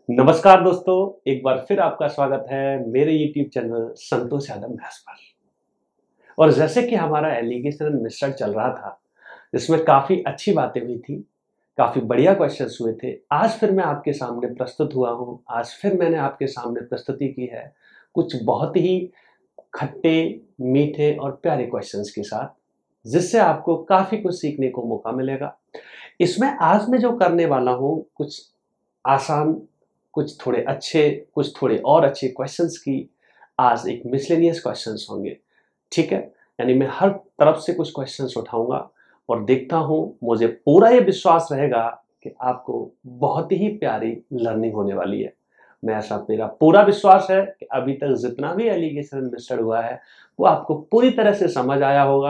नमस्कार दोस्तों, एक बार फिर आपका स्वागत है मेरे YouTube channel Santosh Yadav maths पर। और जैसे कि हमारा एलिगेशन मिश्रण चल रहा था, जिसमें काफ़ी अच्छी बातें हुई थी, काफ़ी बढ़िया क्वेश्चंस हुए थे। आज फिर मैं आपके सामने प्रस्तुत हुआ हूँ, आज फिर मैंने आपके सामने प्रस्तुति की है, कुछ बहुत ही खट्टे, मीठे और प्यारे क्वेश्चंस के साथ, जिससे आपको काफ़ी कुछ सीखने को मौका मिलेगा। इसमें आज मैं जो करने वाला हूँ, कुछ आसान, कुछ थोड़े अच्छे, कुछ थोड़े और अच्छे क्वेश्चंस की आज एक मिसलेनियस क्वेश्चंस होंगे, ठीक है? यानी मैं हर तरफ से कुछ क्वेश्चंस उठाऊँगा और देखता हूँ, मुझे पूरा ये विश्वास रहेगा कि आपको बहुत ही प्यारी लर्निंग होने वाली है। मेरा पूरा विश्वास है कि अभी तक जितना भी एलिगेशन मिस्टर हुआ है, वो आपको पूरी तरह से समझ आया होगा।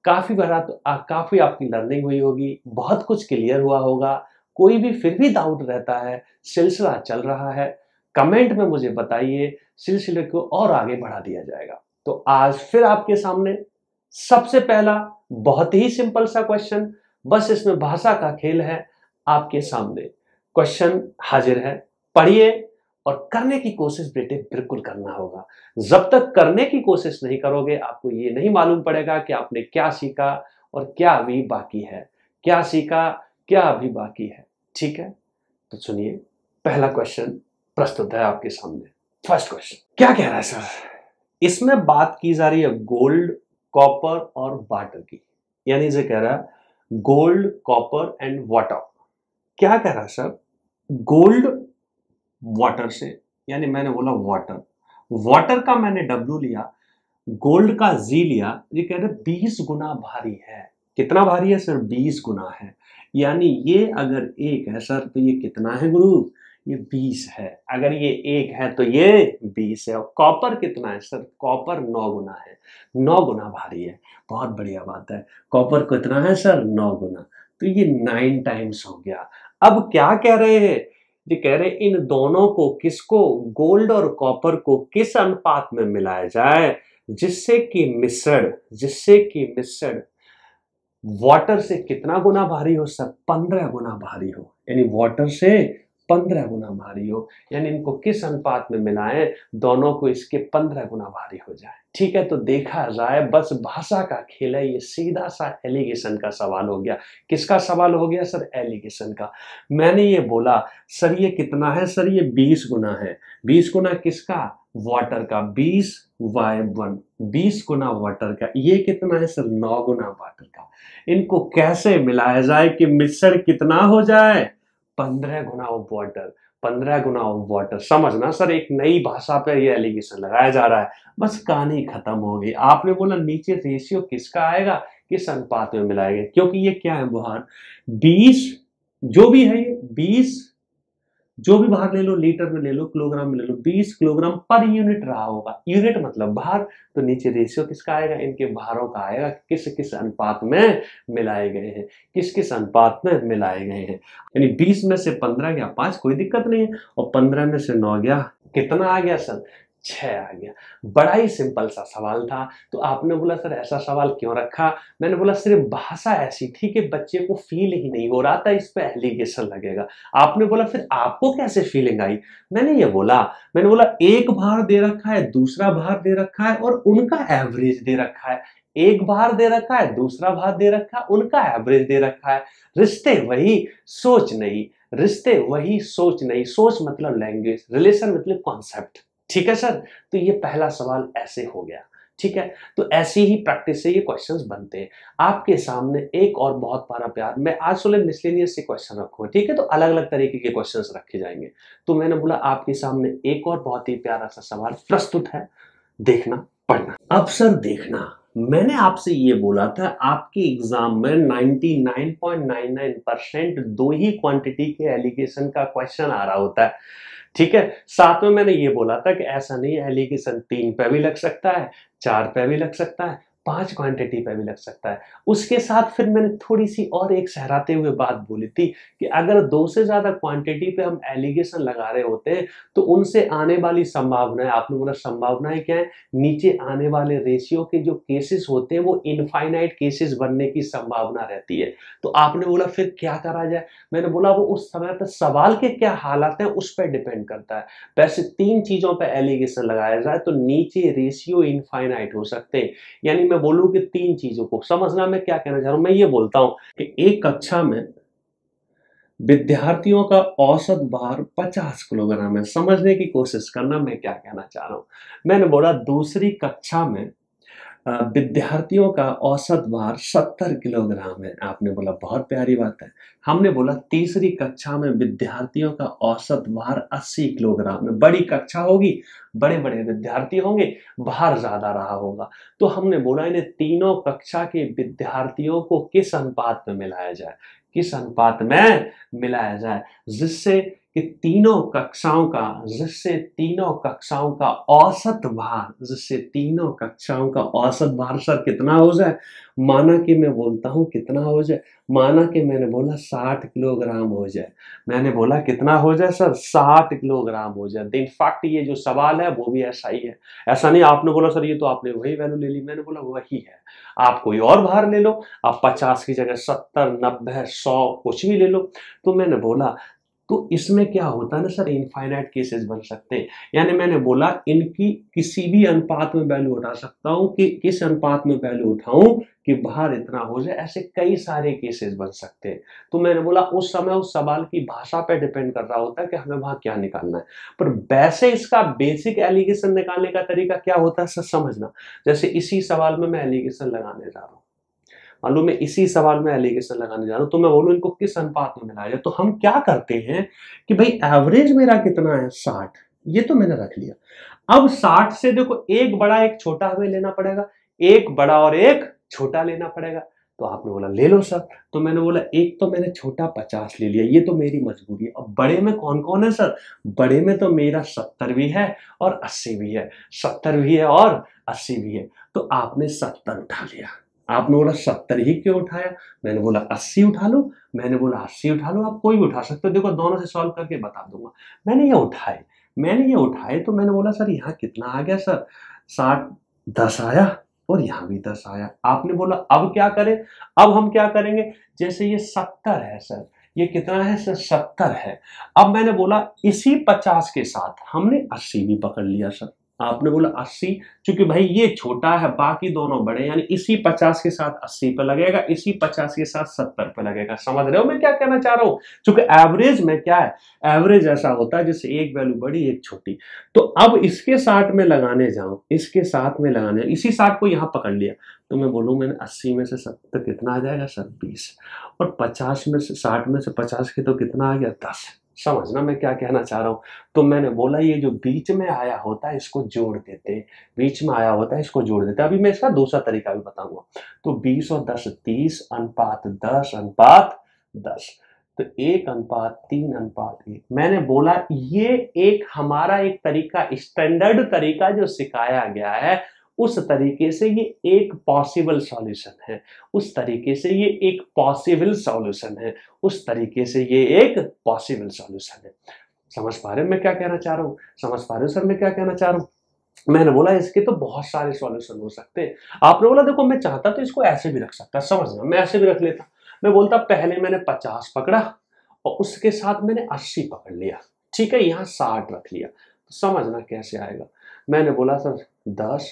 काफ़ी आपकी लर्निंग हुई होगी, बहुत कुछ क्लियर हुआ होगा। कोई भी फिर भी डाउट रहता है, सिलसिला चल रहा है, कमेंट में मुझे बताइए, सिलसिले को और आगे बढ़ा दिया जाएगा। तो आज फिर आपके सामने सबसे पहला बहुत ही सिंपल सा क्वेश्चन, बस इसमें भाषा का खेल है। आपके सामने क्वेश्चन हाजिर है, पढ़िए और करने की कोशिश बेटे बिल्कुल करना होगा। जब तक करने की कोशिश नहीं करोगे, आपको ये नहीं मालूम पड़ेगा कि आपने क्या सीखा और क्या अभी बाकी है। क्या सीखा, क्या अभी बाकी है, ठीक है? तो सुनिए, पहला क्वेश्चन प्रस्तुत है आपके सामने। फर्स्ट क्वेश्चन क्या कह रहा है सर? इसमें बात की जा रही है गोल्ड, कॉपर और वाटर की। यानी इसे कह रहा है गोल्ड, कॉपर एंड वाटर। क्या कह रहा है सर? गोल्ड वाटर से, यानी मैंने बोला वाटर, वाटर का मैंने डब्ल्यू लिया, गोल्ड का जी लिया। ये कह रहे 20 गुना भारी है। कितना भारी है सर? 20 गुना है। यानी ये अगर एक है सर, तो ये कितना है गुरु? ये 20 है। अगर ये एक है तो ये 20 है। और कॉपर कितना है सर? कॉपर 9 गुना है। 9 गुना भारी है। बहुत बढ़िया बात है। कॉपर कितना है सर? 9 गुना। तो ये 9 टाइम्स हो गया। अब क्या कह रहे हैं? ये कह रहे इन दोनों को, किसको? गोल्ड और कॉपर को किस अनुपात में मिलाया जाए जिससे कि मिश्रण वाटर से कितना गुना भारी हो सर? 15 गुना भारी हो। यानी वाटर से 15 गुना भारी हो। यानी इनको किस अनुपात में मिलाएं, दोनों को इसके 15 गुना भारी हो जाए। ठीक है, तो देखा जाए बस भाषा का खेल है। ये सीधा सा एलिगेशन का सवाल हो गया। किसका सवाल हो गया सर? एलिगेशन का। मैंने ये बोला सर ये कितना है सर? ये 20 गुना है। 20 गुना किसका? वाटर का। 20/1, 20 गुना वाटर का। ये कितना है सर? 9 गुना वाटर का। इनको कैसे मिलाया जाए कि मिश्रण कितना हो जाए? 15 गुना ऑफ वाटर। 15 गुना ऑफ वाटर। समझना सर, एक नई भाषा पे ये एलिगेशन लगाया जा रहा है। बस कहानी खत्म हो गई। आपने बोला नीचे रेशियो किसका आएगा, किस अनुपात में मिलाएंगे? क्योंकि ये क्या है बाहर 20, जो भी है ये 20, जो भी भार ले लो, लीटर में ले लो, किलोग्राम में ले लो, 20 किलोग्राम पर यूनिट रहा होगा। यूनिट मतलब भार। तो नीचे रेशियो किसका आएगा? इनके भारों का आएगा, किस किस अनुपात में मिलाए गए हैं, किस किस अनुपात में मिलाए गए हैं। यानी 20 में से 15 गया 5, कोई दिक्कत नहीं है। और 15 में से 9 गया, कितना आ गया सर? 6 आ गया। बड़ा ही सिंपल सा सवाल था। तो आपने बोला सर ऐसा सवाल क्यों रखा? मैंने बोला सिर्फ भाषा ऐसी थी कि बच्चे को फील ही नहीं हो रहा था इस पे एलिगेशन लगेगा। आपने बोला फिर आपको कैसे फीलिंग आई? मैंने बोला एक भार दे रखा है, दूसरा भार दे रखा है और उनका एवरेज दे रखा है। एक भार दे रखा है, दूसरा भार दे रखा है, उनका एवरेज दे रखा है। रिश्ते वही, सोच नहीं। रिश्ते वही, सोच नहीं। सोच मतलब लैंग्वेज, रिलेशन मतलब कॉन्सेप्ट। ठीक है सर? तो ये पहला सवाल ऐसे हो गया। ठीक है, तो ऐसी ही प्रैक्टिस से ये क्वेश्चंस बनते हैं। आपके सामने एक और बहुत प्यार, मैं आज सोलह मिसलेनियस से क्वेश्चन रखूंगा। ठीक है, तो अलग अलग तरीके के क्वेश्चंस रखे जाएंगे। तो मैंने बोला आपके सामने एक और बहुत ही प्यारा सा सवाल प्रस्तुत है, देखना, पढ़ना। अब सर देखना, मैंने आपसे ये बोला था आपके एग्जाम में 99.99% दो ही क्वांटिटी के एलिगेशन का क्वेश्चन आ रहा होता है। ठीक है, साथ में मैंने ये बोला था कि ऐसा नहीं है, एलिगेशन 3 पे भी लग सकता है, 4 पे भी लग सकता है, 5 क्वांटिटी पे भी लग सकता है। उसके साथ फिर मैंने थोड़ी-सी और एक सहराते हुए बात बोली थी कि अगर 2 से ज़्यादा क्वांटिटी पे हम एलिगेशन लगा रहे होते हैं, तो उनसे आने वाली संभावनाएँ, आपने बोला संभावनाएँ क्या है? नीचे आने वाले रेशियो के जो केसेस होते हैं, वो इनफाइनाइट केसेस बनने की संभावना रहती है। तो आपने बोला फिर क्या करा जाए? मैंने बोला वो उस समय पे सवाल के क्या हालात हैं, उस पे डिपेंड करता है। वैसे 3 चीज़ों पे एलिगेशन लगाया जाए तो नीचे रेशियो इनफाइनाइट हो सकते हैं। यानी मैं बोलूँ कि 3 चीज़ों को समझना, मैं क्या कहना चाह रहा हूँ? मैं ये बोलता हूँ कि एक कक्षा में विद्यार्थियों का औसत भार 50 किलोग्राम है। समझने की कोशिश करना मैं क्या कहना चाह रहा हूँ। मैंने बोला दूसरी कक्षा में विद्यार्थियों का औसत भार 70 किलोग्राम है। आपने बोला बहुत प्यारी बात है। हमने बोला तीसरी कक्षा में विद्यार्थियों का औसत भार 80 किलोग्राम है। बड़ी कक्षा होगी, बड़े-बड़े विद्यार्थी होंगे, भार ज़्यादा रहा होगा। तो हमने बोला इन्हें तीनों कक्षा के विद्यार्थियों को किस अनुपात में मिलाया जाए? किस अनुपात में मिलाया जाए? जिससे कि तीनों कक्षाओं का औसत भार सर कितना हो जाए? माना कि मैं बोलता हूँ कितना हो जाए? माना कि मैंने बोला 60 किलोग्राम हो जाए। मैंने बोला कितना हो जाए सर? 60 किलोग्राम हो जाए। इन फैक्ट ये जो सवाल है वो भी ऐसा ही है। ऐसा नहीं आपने बोला सर ये तो आपने वही वैल्यू ले ली। मैंने बोला वही है। आप कोई और भार ले लो, आप 50 की जगह 70, 90, 100 कुछ भी ले लो। तो मैंने बोला तो इसमें क्या होता है ना सर, इनफाइनाइट केसेस बन सकते हैं। यानी मैंने बोला इनकी किसी भी अनुपात में वैल्यू उठा सकता हूँ कि किस अनुपात में वैल्यू उठाऊं कि बाहर इतना हो जाए। ऐसे कई सारे केसेस बन सकते हैं। तो मैंने बोला उस समय उस सवाल की भाषा पे डिपेंड कर रहा होता है कि हमें वहां क्या निकालना है। पर वैसे इसका बेसिक एलिगेशन निकालने का तरीका क्या होता है सर, समझना। जैसे इसी सवाल में मैं एलिगेशन लगाने जा रहा हूँ, मालूम मैं इसी सवाल में एलिगेशन लगाने जा रहा हूं, तो मैं बोलूं इनको किस अनुपात में मिलाया जाए। तो हम क्या करते हैं कि भाई एवरेज मेरा कितना है? 60। ये तो मैंने रख लिया। अब 60 से देखो एक बड़ा एक छोटा हमें लेना पड़ेगा, एक बड़ा और एक छोटा लेना पड़ेगा। तो आपने बोला ले लो सर। तो मैंने बोला एक तो मैंने छोटा 50 ले लिया, ये तो मेरी मजबूरी है। अब बड़े में कौन कौन है सर? बड़े में तो मेरा 70 भी है और 80 भी है। 70 भी है और 80 भी है। तो आपने 70 उठा लिया। आपने बोला 70 ही क्यों उठाया? मैंने बोला 80 उठा लो। मैंने बोला 80 उठा लो, आप कोई भी उठा सकते हो। देखो दोनों से सॉल्व करके बता दूंगा। मैंने ये उठाए तो मैंने बोला सर यहाँ कितना आ गया सर? 60, 10 आया और यहाँ भी 10 आया। आपने बोला अब क्या करें? अब हम क्या करेंगे? जैसे ये 70 है सर, ये कितना है सर? 70 है। अब मैंने बोला इसी 50 के साथ हमने 80 भी पकड़ लिया सर। आपने बोला 80, चूंकि भाई ये छोटा है बाकी दोनों बड़े, यानी इसी 50 के साथ 80 पे लगेगा, इसी 50 के साथ 70 पे लगेगा। समझ रहे हो मैं क्या कहना चाह रहा हूं? क्योंकि एवरेज में क्या है, एवरेज ऐसा होता है जैसे एक वैल्यू बड़ी एक छोटी। तो अब इसके साथ में लगाने जाऊं, इसके साथ में लगाने, इसी 60 को यहां पकड़ लिया, तो मैं बोलूं मैंने 80 में से 70 कितना आ जाएगा सर? 20। और 50 में से 60 में से 50 के तो कितना आ गया? 10। समझना मैं क्या कहना चाह रहा हूं? तो मैंने बोला ये जो बीच में आया होता है इसको जोड़ देते हैं। बीच में आया होता है इसको जोड़ देते हैं। अभी मैं इसका दूसरा तरीका भी बताऊंगा। तो 20 और 10 30 अनुपात 10 अनुपात 10। तो 1 अनुपात 3 अनुपात 1। मैंने बोला ये एक हमारा एक तरीका, स्टैंडर्ड तरीका जो सिखाया गया है, उस तरीके से ये एक पॉसिबल सॉल्यूशन है। उस तरीके से ये एक पॉसिबल सॉल्यूशन है। उस तरीके से ये एक पॉसिबल सॉल्यूशन है। समझ पा रहे हो मैं क्या कहना चाह रहा हूँ? समझ पा रहे हो सर मैं क्या कहना चाह रहा हूँ? मैंने बोला इसके तो बहुत सारे सॉल्यूशन हो सकते हैं। आपने बोला देखो मैं चाहता तो इसको ऐसे भी रख सकता, समझना मैं ऐसे भी रख लेता। मैं बोलता पहले मैंने 50 पकड़ा और उसके साथ मैंने 80 पकड़ लिया, ठीक है, यहाँ 60 रख लिया। तो समझना कैसे आएगा। मैंने बोला सर 10,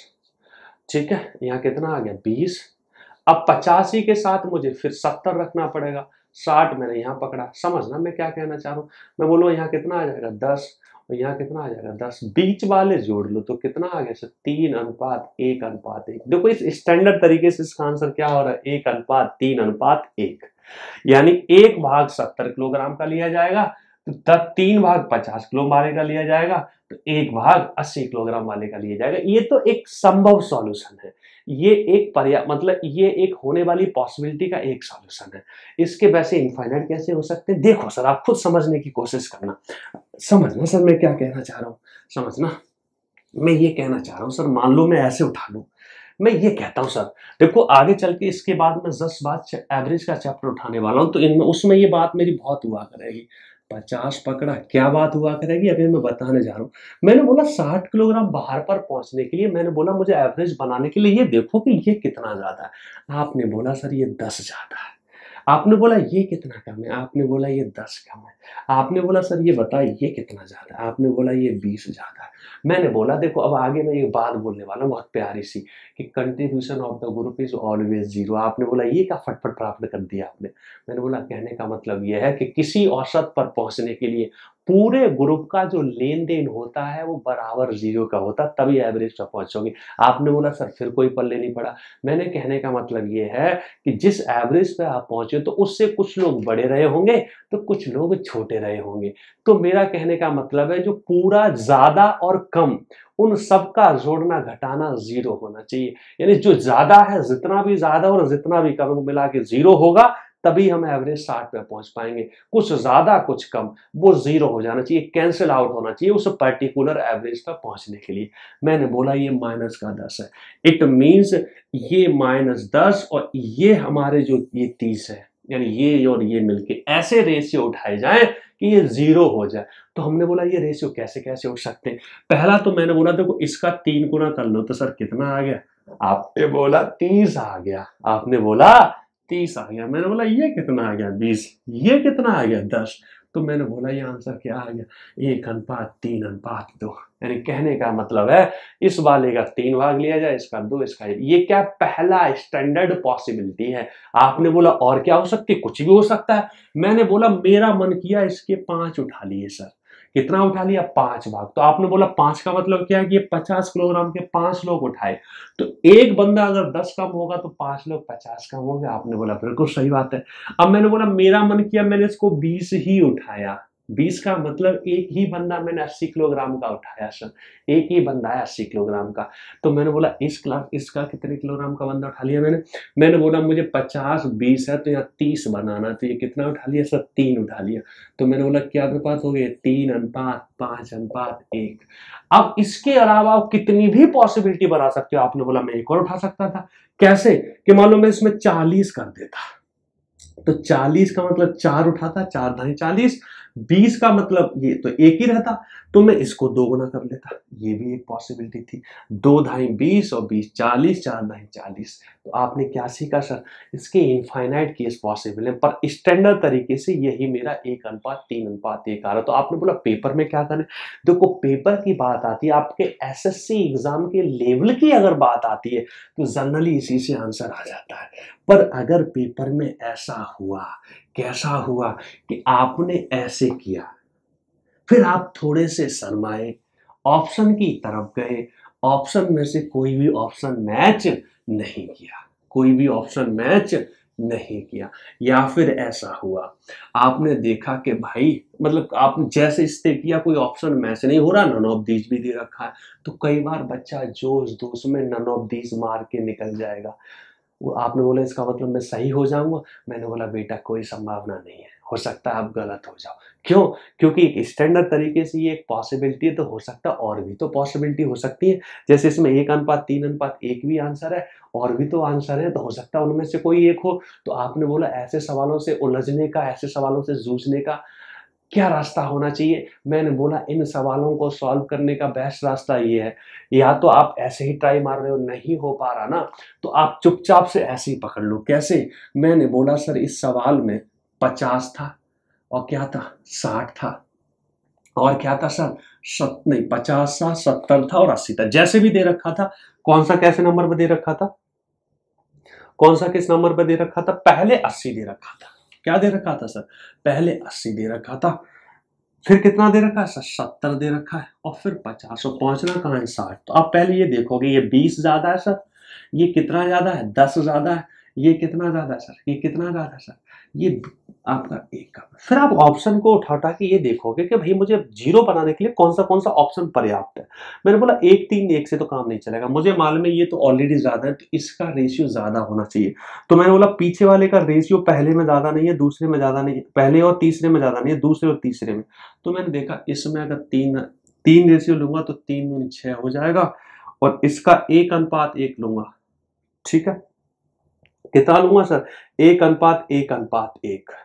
ठीक है, यहाँ कितना आ गया? 20। अब 85 के साथ मुझे फिर 70 रखना पड़ेगा। 60 मैंने यहाँ पकड़ा। समझना मैं क्या कहना चाह रहा हूँ? मैं बोलूँ यहाँ कितना आ जाएगा? 10। और यहाँ कितना आ जाएगा? 10। बीच वाले जोड़ लो तो कितना आ गया सर? 3 अनुपात 1 अनुपात 1। देखो इस स्टैंडर्ड तरीके से इसका आंसर क्या हो रहा है? 1 अनुपात 3 अनुपात 1। यानी 1 भाग 70 किलोग्राम का लिया जाएगा, तो 3 भाग 50 किलो वाले का लिया जाएगा, तो 1 भाग 80 किलोग्राम वाले का लिया जाएगा। ये तो एक संभव सॉल्यूशन है। ये एक मतलब ये एक होने वाली पॉसिबिलिटी का एक सॉल्यूशन है। इसके वैसे इनफाइनाइट कैसे हो सकते हैं? देखो सर आप खुद समझने की कोशिश करना। समझना सर मैं क्या कहना चाह रहा हूँ? समझना मैं ये कहना चाह रहा हूँ सर, मान लो मैं ऐसे उठा लूं, मैं ये कहता हूँ सर, देखो आगे चल के इसके बाद मैं 10 बात एवरेज का चैप्टर उठाने वाला हूँ, तो इनमें उसमें ये बात मेरी बहुत हुआ करेगी। 50 पकड़ा, क्या बात हुआ करेगी अभी मैं बताने जा रहा हूँ। मैंने बोला 60 किलोग्राम बाहर पर पहुंचने के लिए, मैंने बोला मुझे एवरेज बनाने के लिए ये देखो कि ये कितना ज्यादा है। आपने बोला सर ये 10 ज्यादा है। आपने बोला ये कितना कम है, आपने बोला ये 10 कम है। आपने बोला सर ये बताइए ये कितना ज्यादा है, आपने बोला ये 20 ज्यादा है। मैंने बोला देखो अब आगे मैं एक बात बोलने वाला हूँ बहुत प्यारी सी, कि contribution of the group is always zero. आपने बोला ये क्या फटफट प्राप्त कर दिया आपने। मैंने बोला कहने का मतलब ये है कि किसी औसत पर पहुंचने के लिए पूरे ग्रुप का जो लेन देन होता है वो बराबर जीरो का होता, तभी एवरेज पर पहुंचोगे। आपने बोला सर फिर कोई पल्ले नहीं पड़ा। मैंने कहने का मतलब ये है कि जिस एवरेज पे आप पहुंचे तो उससे कुछ लोग बड़े रहे होंगे तो कुछ लोग छोटे रहे होंगे। तो मेरा कहने का मतलब है जो पूरा ज्यादा और कम उन सबका जोड़ना घटाना जीरो होना चाहिए। यानी जो ज्यादा है जितना भी ज्यादा और जितना भी कम मिला के जीरो होगा, तभी हम एवरेज 60 पे पहुंच पाएंगे। कुछ ज्यादा कुछ कम वो जीरो हो जाना चाहिए, कैंसिल आउट होना चाहिए उस पर्टिकुलर एवरेज पर पहुंचने के लिए। मैंने बोला ये माइनस का 10 है, इट मीन्स ये -10 और ये हमारे जो ये 30 है, यानी ये और ये मिलके ऐसे रेशियो उठाए जाए कि ये जीरो हो जाए। तो हमने बोला ये रेशियो कैसे कैसे उठ सकते हैं। पहला तो मैंने बोला देखो इसका 3 गुना कर लो तो सर कितना आ गया। आपने बोला 30 आ गया। आपने बोला 30 आ गया। मैंने बोला ये कितना आ गया 20। ये कितना आ गया 10। तो मैंने बोला ये आंसर क्या आ गया 1:3:2। यानी कहने का मतलब है इस वाले का 3 भाग लिया जाए, इसका 2, इसका 1। ये क्या पहला स्टैंडर्ड पॉसिबिलिटी है। आपने बोला और क्या हो सकती है, कुछ भी हो सकता है। मैंने बोला मेरा मन किया इसके 5 उठा लिए सर। कितना उठा लिया 5 भाग। तो आपने बोला 5 का मतलब क्या है कि ये 50 किलोग्राम के 5 लोग उठाए। तो एक बंदा अगर 10 कम होगा तो 5 लोग 50 कम हो गए। आपने बोला बिल्कुल सही बात है। अब मैंने बोला मेरा मन किया मैंने इसको 20 ही उठाया। 20 का मतलब एक ही बंदा मैंने 80 किलोग्राम का उठाया सर। एक ही बंदा है 80 किलोग्राम का। तो मैंने बोला इसका कितने किलोग्राम का बंदा उठा लिया मैंने बोला मुझे 50 20 है तो यहाँ 30 बनाना, तो ये कितना उठा लिया सर 3 उठा लिया। तो मैंने बोला क्या अनुपात हो गए 3:5:1। अब इसके अलावा आप कितनी भी पॉसिबिलिटी बना सकते हो। आपने बोला मैं एक और उठा सकता था। कैसे कि मान लो मैं इसमें 40 कर देता, तो 40 का मतलब 4 उठाता, 4×2=40। 20 का मतलब ये तो एक ही रहता, तो मैं इसको 2 गुना कर लेता। ये भी एक पॉसिबिलिटी थी। 2×2=20 और 20 40, 4×2=40। तो आपने क्या सीखा सर, इसके इनफाइनाइट केस पॉसिबल है, पर स्टैंडर्ड तरीके से यही मेरा 1:3:1 आ रहा। तो आपने बोला पेपर में क्या करें। देखो पेपर की बात आती है, आपके एसएससी एग्जाम के लेवल की अगर बात आती है तो जनरली इसी से आंसर आ जाता है। पर अगर पेपर में ऐसा हुआ, कैसा हुआ कि आपने ऐसे किया, फिर आप थोड़े से शर्माए, ऑप्शन की तरफ गए, ऑप्शन में से कोई भी ऑप्शन मैच नहीं किया, कोई भी ऑप्शन मैच नहीं किया, या फिर ऐसा हुआ आपने देखा कि भाई मतलब आप जैसे इससे किया कोई ऑप्शन मैच नहीं हो रहा, नन ऑफ दीज भी दे रखा है, तो कई बार बच्चा जोश जोश में नन ऑफ दीज मार के निकल जाएगा। वो आपने बोला इसका मतलब मैं सही हो जाऊंगा। मैंने बोला बेटा कोई संभावना नहीं है, हो सकता है आप गलत हो जाओ। क्यों? क्योंकि एक स्टैंडर्ड तरीके से ये एक पॉसिबिलिटी है, तो हो सकता है और भी तो पॉसिबिलिटी हो सकती है। जैसे इसमें 1:3:1 भी आंसर है, और भी तो आंसर है, तो हो सकता है उनमें से कोई एक हो। तो आपने बोला ऐसे सवालों से उलझने का, ऐसे सवालों से जूझने का क्या रास्ता होना चाहिए। मैंने बोला इन सवालों को सॉल्व करने का बेस्ट रास्ता ये है, या तो आप ऐसे ही ट्राई मार रहे हो, नहीं हो पा रहा ना, तो आप चुपचाप से ऐसे ही पकड़ लो। कैसे? मैंने बोला सर इस सवाल में 50 था और क्या था 60 था, और क्या था सर नहीं 50 था, 70 था और 80 था, जैसे भी दे रखा था। कौन सा कैसे नंबर पर दे रखा था, कौन सा किस नंबर पर दे रखा था, पहले 80 दे रखा था। क्या दे रखा था सर, पहले 80 दे रखा था, फिर कितना दे रखा है सर 70 दे रखा है, और फिर 50। और पहुंचना कहाँ है 60। तो आप पहले ये देखोगे ये 20 ज्यादा है सर, ये कितना ज्यादा है 10 ज्यादा है, ये कितना ज्यादा है सर, ये कितना ज्यादा है सर, ये आपका 1 का। फिर आप ऑप्शन को उठा उठा के ये देखोगे कि भाई मुझे जीरो बनाने के लिए कौन सा ऑप्शन पर्याप्त है। मैंने बोला 1:3:1 से तो काम नहीं चलेगा, मुझे मालूम है ये तो ऑलरेडी ज्यादा है, तो इसका रेशियो ज्यादा होना चाहिए। तो मैंने बोला पीछे वाले का रेशियो पहले में ज्यादा नहीं है, दूसरे में ज्यादा नहीं है, पहले और तीसरे में ज्यादा नहीं है, दूसरे और तीसरे में। तो मैंने देखा इसमें अगर 3 रेशियो लूंगा तो 3×6 हो जाएगा, और इसका 1:1 लूंगा ठीक है, कितना लूंगा सर? 1:1:1,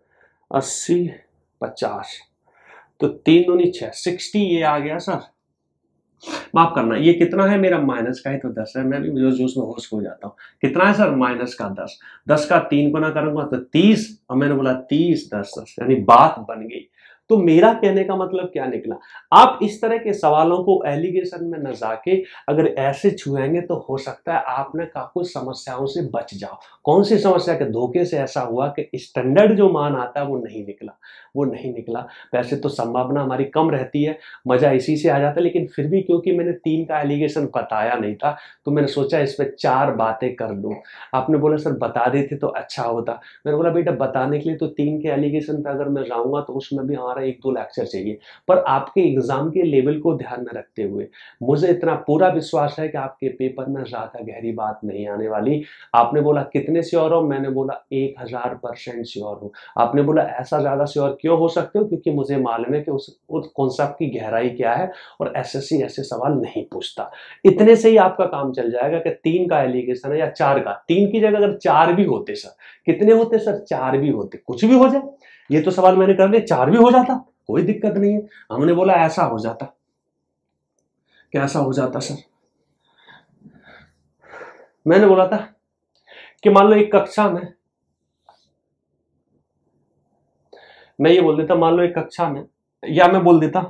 80:50, तो 3 दूनी 6, 60 ये आ गया सर। माफ करना, ये कितना है मेरा? माइनस का ही तो 10 है। मैं भी जो जोश में होश हो जाता हूँ। कितना है सर? माइनस का 10। 10 का 3 गुना करूंगा तो 30, और मैंने बोला 30 10 10, यानी बात बन गई। तो मेरा कहने का मतलब क्या निकला? आप इस तरह के सवालों को एलिगेशन में न जाके अगर ऐसे छुएंगे तो हो सकता है आप ना काफी समस्याओं से बच जाओ। कौन सी समस्या? के धोखे से ऐसा हुआ कि स्टैंडर्ड जो मान आता है वो नहीं निकला, वो नहीं निकला। वैसे तो संभावना हमारी कम रहती है, मजा इसी से आ जाता है, लेकिन फिर भी क्योंकि मैंने 3 का एलिगेशन बताया नहीं था तो मैंने सोचा इस पे 4 बातें कर लूं। आपने बोला सर बता देते तो अच्छा होता। मैंने बोला बेटा बताने के लिए तो 3 के एलिगेशन पे अगर मैं जाऊंगा तो उसमें भी हमारा 1-2 लेक्चर चाहिए, पर आपके एग्जाम के लेवल को ध्यान में रखते हुए मुझे इतना पूरा विश्वास है कि आपके पेपर में ज्यादा गहरी बात नहीं आने वाली। आपने बोला कितने श्योर हो? मैंने बोला 1000% श्योर हूं। आपने बोला ऐसा ज्यादा श्योर क्यों हो सकते हो? क्योंकि मुझे मालूम है कि उस कॉन्सेप्ट की गहराई क्या है और एसएससी ऐसे सवाल नहीं पूछता। इतने से ही आपका काम चल जाएगा कि 3 का एलिगेशन है या 4 का। 3 की जगह अगर 4 भी होते सर, कितने होते सर? 4 भी होते, कुछ भी हो जाए। ये तो सवाल मैंने कर लिया, 4 भी हो जाता, कोई दिक्कत नहीं है। हमने बोला ऐसा हो जाता, कैसा हो जाता सर? मैंने बोला था कि मान लो एक कक्षा में, मैं ये बोल देता, मान लो एक कक्षा में, या मैं बोल देता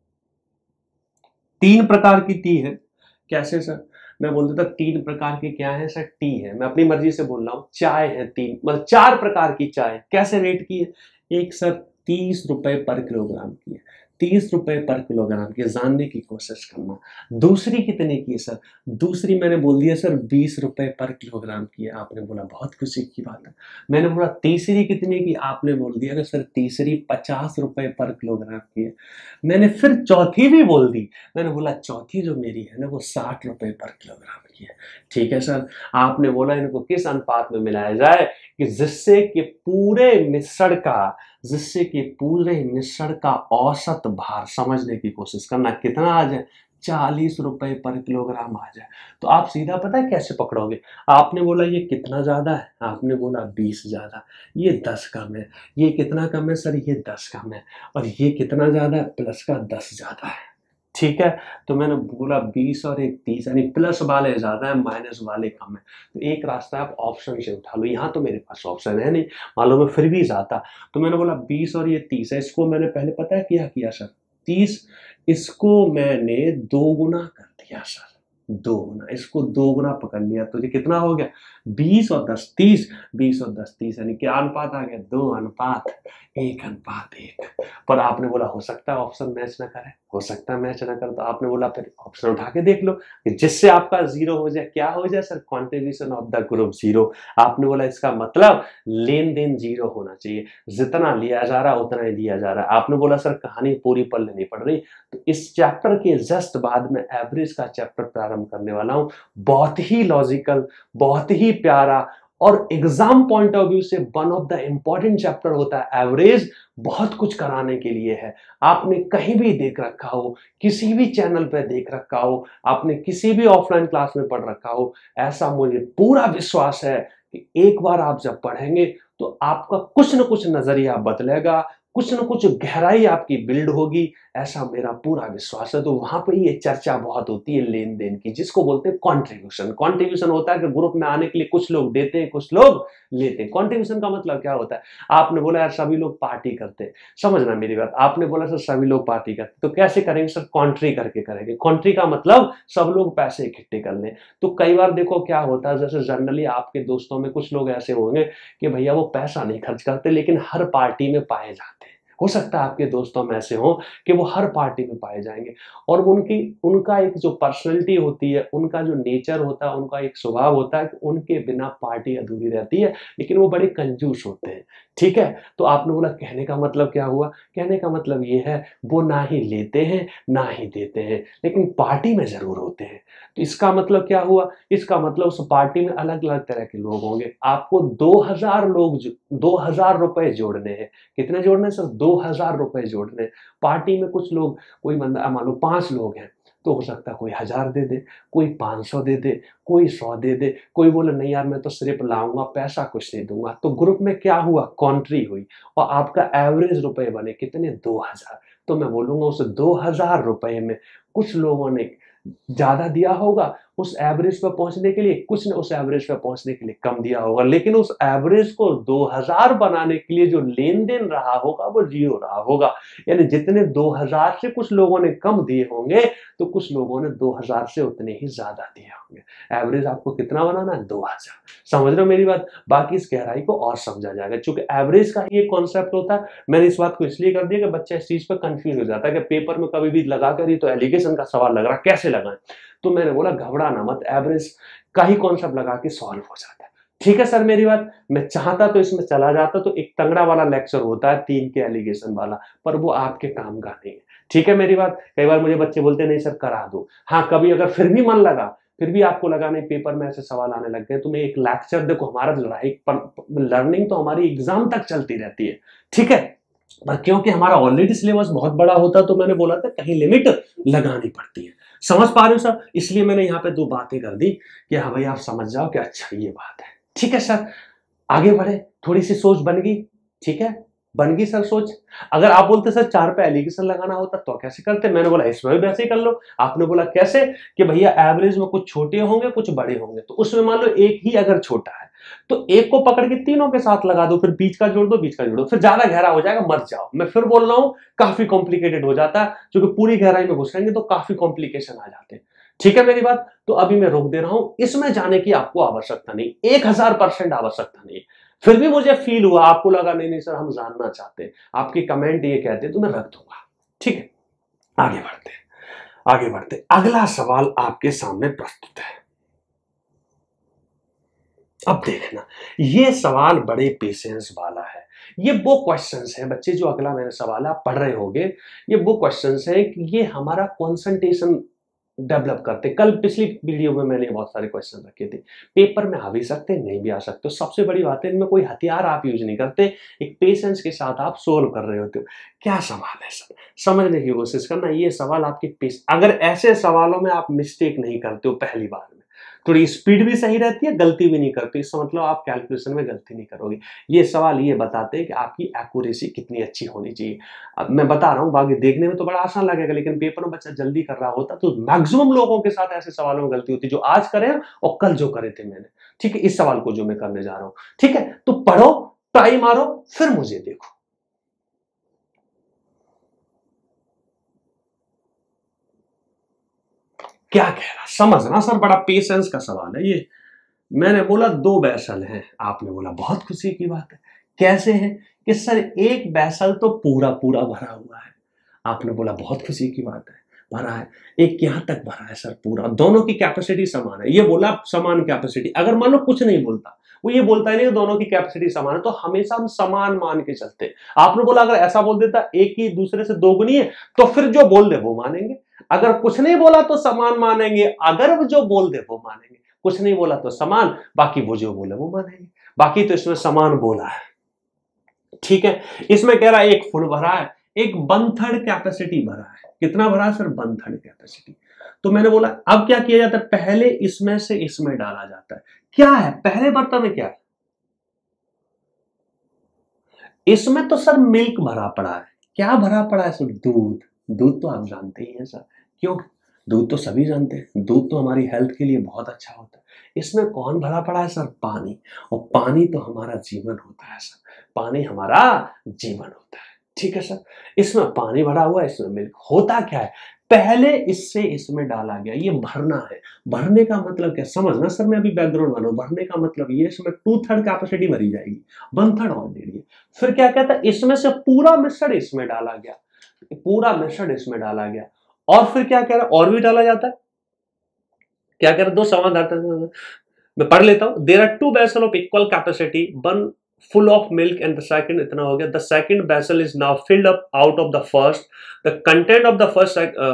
3 प्रकार की टी है। कैसे सर? मैं बोल देता 3 प्रकार की क्या है सर? टी है। मैं अपनी मर्जी से बोल रहा हूं, चाय है 3, मतलब 4 प्रकार की चाय। कैसे रेट की है? एक सर 30 रुपए पर किलोग्राम की है, 30 रुपए पर किलोग्राम की, जानने की कोशिश करना। दूसरी कितने की है सर? दूसरी मैंने बोल दिया सर 20 रुपए पर किलोग्राम की है। आपने बोला बहुत खुशी की बात है। मैंने बोला तीसरी कितने की? आपने बोल दिया कि सर तीसरी 50 रुपए पर किलोग्राम की है। मैंने फिर चौथी भी बोल दी। मैंने बोला चौथी जो मेरी है ना वो 60 रुपए पर किलोग्राम की है। ठीक है सर। आपने बोला इनको किस अनुपात में मिलाया जाए कि जिससे कि पूरे मिश्रण का औसत भार समझने की कोशिश करना, कितना आ जाए? 40 रुपए पर किलोग्राम आ जाए। तो आप सीधा पता है कैसे पकड़ोगे? आपने बोला ये कितना ज्यादा है? आपने बोला 20 ज्यादा, ये 10 कम है। ये कितना कम है सर? ये 10 कम है। और ये कितना ज्यादा है? प्लस का 10 ज्यादा है। ठीक है, तो मैंने बोला 20 और 1 30, यानी प्लस वाले ज्यादा है, माइनस वाले कम है। तो एक रास्ता आप ऑप्शन से उठा लो। यहाँ तो मेरे पास ऑप्शन है नहीं, मान लो मैं फिर भी जाता। तो मैंने बोला 20 और ये 30 है, इसको मैंने पहले पता है क्या किया सर? 30, इसको मैंने 2 गुना कर दिया सर। 2 गुना, इसको 2 गुना पकड़ लिया तो ये कितना हो गया? 20 और 10 30, 20 और 10 30, यानी क्या अनुपात आ गया? 2:1:1। पर आपने बोला हो सकता है ऑप्शन मैच ना करे, हो सकता है मैच ना करे, तो आपने बोला फिर ऑप्शन उठा के देख लो कि जिससे आपका जीरो हो जाए। क्या हो जाए sir? Contribution of the group zero. आपने बोला इसका मतलब लेन देन जीरो होना चाहिए, जितना लिया जा रहा है उतना ही दिया जा रहा है। आपने बोला सर कहानी पूरी पढ़ नहीं पड़ रही, तो इस चैप्टर के जस्ट बाद में एवरेज का चैप्टर प्रारंभ करने वाला हूं। बहुत ही लॉजिकल, बहुत ही प्यारा, और एग्जाम पॉइंट ऑफ व्यू से one of the important chapter होता है एवरेज। बहुत कुछ कराने के लिए है। आपने कहीं भी देख रखा हो, किसी भी चैनल पर देख रखा हो, आपने किसी भी ऑफलाइन क्लास में पढ़ रखा हो, ऐसा मुझे पूरा विश्वास है कि एक बार आप जब पढ़ेंगे तो आपका कुछ न कुछ नजरिया बदलेगा, कुछ न कुछ गहराई आपकी बिल्ड होगी, ऐसा मेरा पूरा विश्वास है। तो वहां पर ये चर्चा बहुत होती है लेन देन की, जिसको बोलते हैं कॉन्ट्रीब्यूशन। कॉन्ट्रीब्यूशन होता है कि ग्रुप में आने के लिए कुछ लोग देते हैं, कुछ लोग लेते हैं। कॉन्ट्रीब्यूशन का मतलब क्या होता है? आपने बोला यार सभी लोग पार्टी करते हैं, समझना मेरी बात। आपने बोला सर सभी लोग पार्टी करते, तो कैसे करेंगे सर? कॉन्ट्री करके करेंगे। कॉन्ट्री का मतलब सब लोग पैसे इकट्ठे कर लें। तो कई बार देखो क्या होता है, जैसे जनरली आपके दोस्तों में कुछ लोग ऐसे होंगे कि भैया वो पैसा नहीं खर्च करते लेकिन हर पार्टी में पाए जाते हैं। हो सकता है आपके दोस्तों में ऐसे हो कि वो हर पार्टी में पाए जाएंगे, और उनका एक जो पर्सनैलिटी होती है, उनका जो नेचर होता है, उनका एक स्वभाव होता है कि उनके बिना पार्टी अधूरी रहती है, लेकिन वो बड़े कंजूस होते हैं। ठीक है, तो आपने बोला कहने का मतलब क्या हुआ? कहने का मतलब ये है वो ना ही लेते हैं ना ही देते हैं, लेकिन पार्टी में जरूर होते हैं। तो इसका मतलब क्या हुआ? इसका मतलब उस पार्टी में अलग अलग तरह के लोग होंगे। आपको 2000 रुपए जोड़ने हैं। कितने जोड़ने सर? 2000 रुपए जोड़ने। पार्टी में कुछ लोग, कोई बंदा मान लो 5 लोग हैं, तो हो सकता है कोई 1000 दे दे, कोई 500 दे दे, कोई 100 दे दे, कोई बोले नहीं यार मैं तो सिर्फ लाऊंगा, पैसा कुछ नहीं दूंगा। तो ग्रुप में क्या हुआ, कॉन्ट्री हुई और आपका एवरेज रुपए बने कितने, 2000। तो मैं बोलूंगा उस 2000 रुपए में कुछ लोगों ने ज्यादा दिया होगा उस एवरेज पर पहुंचने के लिए, कुछ ने उस एवरेज पर पहुंचने के लिए कम दिया होगा, लेकिन उस एवरेज को 2000 बनाने के लिए जो लेन देन रहा होगा वो 0 रहा होगा। यानी जितने 2000 से कुछ लोगों ने कम दिए होंगे तो कुछ लोगों ने 2000 से उतने ही ज्यादा दिए होंगे। एवरेज आपको कितना बनाना है, 2000। समझ रहे हो मेरी बात? बाकी इस गहराई को और समझा जाएगा, क्योंकि एवरेज का ही एक कॉन्सेप्ट होता है। मैंने इस बात को इसलिए कर दिया कि बच्चा इस चीज पर कंफ्यूज हो जाता है कि पेपर में कभी भी लगा कर ही तो एलिगेशन का सवाल लग रहा, कैसे लगाएं। तो मैंने बोला घबराना मत, एवरेज का ही कॉन्सेप्ट लगा के सॉल्व हो जाता है। ठीक है सर मेरी बात? मैं चाहता तो इसमें चला जाता, तो एक तंगड़ा वाला लेक्चर होता है 3 के एलिगेशन वाला, पर वो आपके काम का नहीं है। ठीक है मेरी बात? कई बार मुझे बच्चे बोलते नहीं सर करा दो, हाँ कभी अगर फिर भी मन लगा, फिर भी आपको लगा नहीं पेपर में ऐसे सवाल आने लग गए, तो मैं एक लेक्चर, देखो हमारा लर्निंग तो हमारी एग्जाम तक चलती रहती है, ठीक है, पर क्योंकि हमारा ऑलरेडी सिलेबस बहुत बड़ा होता, तो मैंने बोला था कहीं लिमिट लगानी पड़ती है। समझ पा रहे हो सर? इसलिए मैंने यहाँ पे 2 बातें कर दी कि हाँ भाई आप समझ जाओ कि अच्छा ये बात है। ठीक है सर, आगे बढ़े, थोड़ी सी सोच बन गई, ठीक है, बन गई सर सोच। अगर आप बोलते सर 4 पे एलिगेशन लगाना होता तो कैसे करते, मैंने बोला इसमें भी वैसे ही कर लो। आपने बोला कैसे, कि भैया एवरेज में कुछ छोटे होंगे कुछ बड़े होंगे, तो उसमें मान लो एक ही अगर छोटा है तो एक को पकड़ के तीनों के साथ लगा दो, फिर बीच का जोड़ दो, बीच का जोड़ो, फिर ज्यादा गहरा हो जाएगा, मर जाओ। मैं फिर बोल रहा हूं काफी कॉम्प्लिकेटेड हो जाता है, क्योंकि पूरी गहराई में घुसेंगे तो काफी कॉम्प्लिकेशन आ जाते हैं। ठीक है मेरी बात? तो अभी मैं रोक दे रहा हूं, इसमें जाने की आपको आवश्यकता नहीं, 1000% आवश्यकता नहीं। फिर भी मुझे फील हुआ, आपको लगा नहीं नहीं सर हम जानना चाहते हैं, आपकी कमेंट ये कहते तो मैं रख दूंगा। ठीक है, आगे बढ़ते आगे बढ़ते। अगला सवाल आपके सामने प्रस्तुत है। अब देखना, ये सवाल बड़े पेशेंस वाला है। ये वो क्वेश्चंस हैं बच्चे, जो अगला मैंने सवाल आप पढ़ रहे होंगे, ये वो क्वेश्चंस हैं कि ये हमारा कंसंट्रेशन डेवलप करते। कल पिछली वीडियो में मैंने बहुत सारे क्वेश्चन रखे थे, पेपर में आ भी सकते नहीं भी आ सकते। तो सबसे बड़ी बात है, इनमें कोई हथियार आप यूज नहीं करते, एक पेशेंस के साथ आप सोल्व कर रहे होते हो। क्या सवाल है सर, समझने की कोशिश करना। ये सवाल आपके अगर ऐसे सवालों में आप मिस्टेक नहीं करते हो पहली बार में, थोड़ी स्पीड भी सही रहती है, गलती भी नहीं करते, इसका मतलब आप कैलकुलेशन में गलती नहीं करोगे। ये सवाल ये बताते हैं कि आपकी एक्यूरेसी कितनी अच्छी होनी चाहिए। अब मैं बता रहा हूं, बाकी देखने में तो बड़ा आसान लगेगा, लेकिन पेपर में बच्चा जल्दी कर रहा होता तो मैक्सिमम लोगों के साथ ऐसे सवालों में गलती होती, जो आज करे और कल जो करे थे मैंने। ठीक है, इस सवाल को जो मैं करने जा रहा हूं, ठीक है, तो पढ़ो, ट्राई मारो, फिर मुझे देखो। क्या कह रहा, समझना सर, बड़ा पेशेंस का सवाल है ये। मैंने बोला 2 बैसल हैं, आपने बोला बहुत खुशी की बात है। कैसे हैं? कि सर एक बैसल तो पूरा पूरा भरा हुआ है। आपने बोला बहुत खुशी की बात है, भरा है। एक यहां तक भरा है सर पूरा, दोनों की कैपेसिटी समान है। ये बोला समान कैपेसिटी, अगर मान लो कुछ नहीं बोलता, वो ये बोलता है नहीं दोनों की कैपेसिटी समान है, तो हमेशा हम समान मान के चलते। आपने बोला अगर ऐसा बोल देता एक ही दूसरे से दोगुनी है, तो फिर जो बोल दे वो मानेंगे। अगर कुछ नहीं बोला तो समान मानेंगे, अगर वो जो बोल दे वो मानेंगे। कुछ नहीं बोला तो समान, बाकी वो जो बोले वो मानेंगे। बाकी तो इसमें समान बोला है। ठीक है, इसमें कह रहा है एक फुल भरा है, एक 1/3 कैपेसिटी भरा है। कितना भरा है सर? 1/3 कैपेसिटी। तो मैंने बोला अब क्या किया जाता है, पहले इसमें से इसमें डाला जाता है। क्या है पहले बर्तन में, क्या है इसमें? तो सर मिल्क भरा पड़ा है। क्या भरा पड़ा है सर? दूध। दूध तो आप जानते ही हैं सर, क्यों? दूध तो सभी जानते हैं, दूध तो हमारी हेल्थ के लिए बहुत अच्छा होता है। इसमें कौन भरा पड़ा है सर? पानी। और पानी तो हमारा जीवन होता है सर, पानी हमारा जीवन होता है। ठीक है सर, इसमें पानी भरा हुआ है, इसमें मिल्क। होता क्या है, पहले इससे इसमें डाला गया, ये भरना है। भरने का मतलब क्या समझना सर, मैं अभी बैकग्राउंड बना, भरने का मतलब ये इसमें 2/3 कैपेसिटी भरी जाएगी, 1/3 ऑलरेडी है। फिर क्या कहता है, इसमें से पूरा मिश्रण इसमें डाला गया, पूरा मिश्रण इसमें डाला गया। और फिर क्या कह रहा है, और भी डाला जाता है। क्या कह रहा है, 2 समाधान मैं पढ़ लेता हूं। There are 2 vessel of equal capacity, one full of milk and the second, इतना हो गया। The second vessel is now filled up out of the first. The content of the first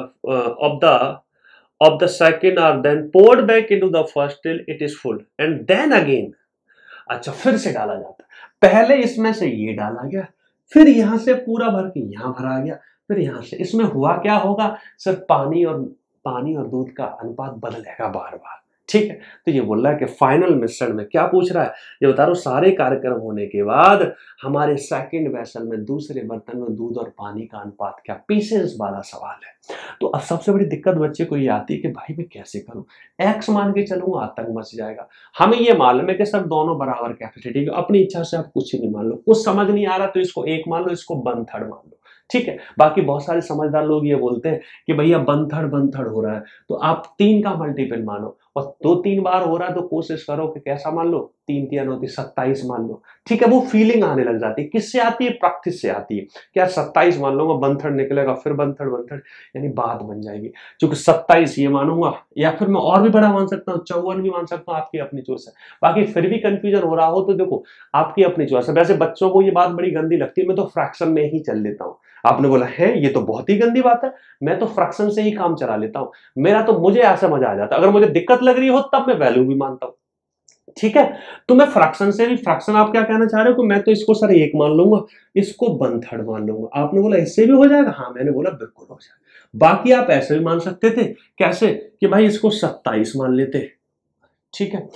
of the second are then poured back into the first till it is full and then again। अच्छा, फिर से डाला जाता है। पहले इसमें से ये डाला गया, फिर यहां से पूरा भर के यहां भरा गया, फिर यहां से। इसमें हुआ क्या होगा सर, पानी और पानी और दूध का अनुपात बदलेगा बार बार। ठीक है, तो ये बोल रहा है कि फाइनल मिश्रण में क्या पूछ रहा है, ये बता रहा हूं सारे कार्यक्रम होने के बाद हमारे सेकंड वेसल में दूसरे बर्तन में दूध और पानी का अनुपात क्या, पीसेस वाला सवाल है। तो अब सबसे बड़ी दिक्कत बच्चे को ये आती है कि भाई मैं कैसे करूं, एक्स मान के चलूंगा आतंक मच जाएगा। हमें ये मालूम है कि सर दोनों बराबर कैपेसिटी, अपनी इच्छा से आप कुछ नहीं मान लो, कुछ समझ नहीं आ रहा तो इसको एक मान लो, इसको 1/3 मान लो। ठीक है, बाकी बहुत सारे समझदार लोग ये बोलते हैं कि भैया 1/3 हो रहा है तो आप 3 का मल्टीपल मानो, और 2-3 बार हो रहा है तो कोशिश करो कि कैसा मान लो, 3-3 होती 27 मान लो। ठीक है, वो फीलिंग आने लग जाती है, किससे आती है, प्रैक्टिस से आती है। क्या 27 मान लूंगा, 1/3 निकलेगा, फिर 1/3 यानी बात बन जाएगी। क्योंकि 27 ये मानूंगा, या फिर मैं और भी बड़ा मान सकता हूँ, 54 भी मान सकता हूँ, आपकी अपनी चॉइस है। बाकी फिर भी कंफ्यूजन हो रहा हो तो देखो आपकी अपनी चॉइस है। वैसे बच्चों को ये बात बड़ी गंदी लगती है, मैं तो फ्रैक्शन में ही चल लेता हूँ। आपने बोला है ये तो बहुत ही गंदी बात है, मैं तो फ्रैक्शन से ही काम चला लेता हूं, मेरा तो मुझे ऐसा मजा आ जाता है। अगर मुझे दिक्कत लग रही हो तब मैं वैल्यू भी मानता हूं। ठीक है, तो मैं फ्रैक्शन से भी, फ्रैक्शन आप क्या कहना चाह रहे हो कि मैं तो इसको सर 1 मान लूंगा, इसको 1/3 मान लूंगा। आपने बोला इससे भी हो जाएगा, हाँ मैंने बोला बिल्कुल हो जाएगा। बाकी आप ऐसे भी मान सकते थे, कैसे कि भाई इसको 27 मान लेते। ठीक है,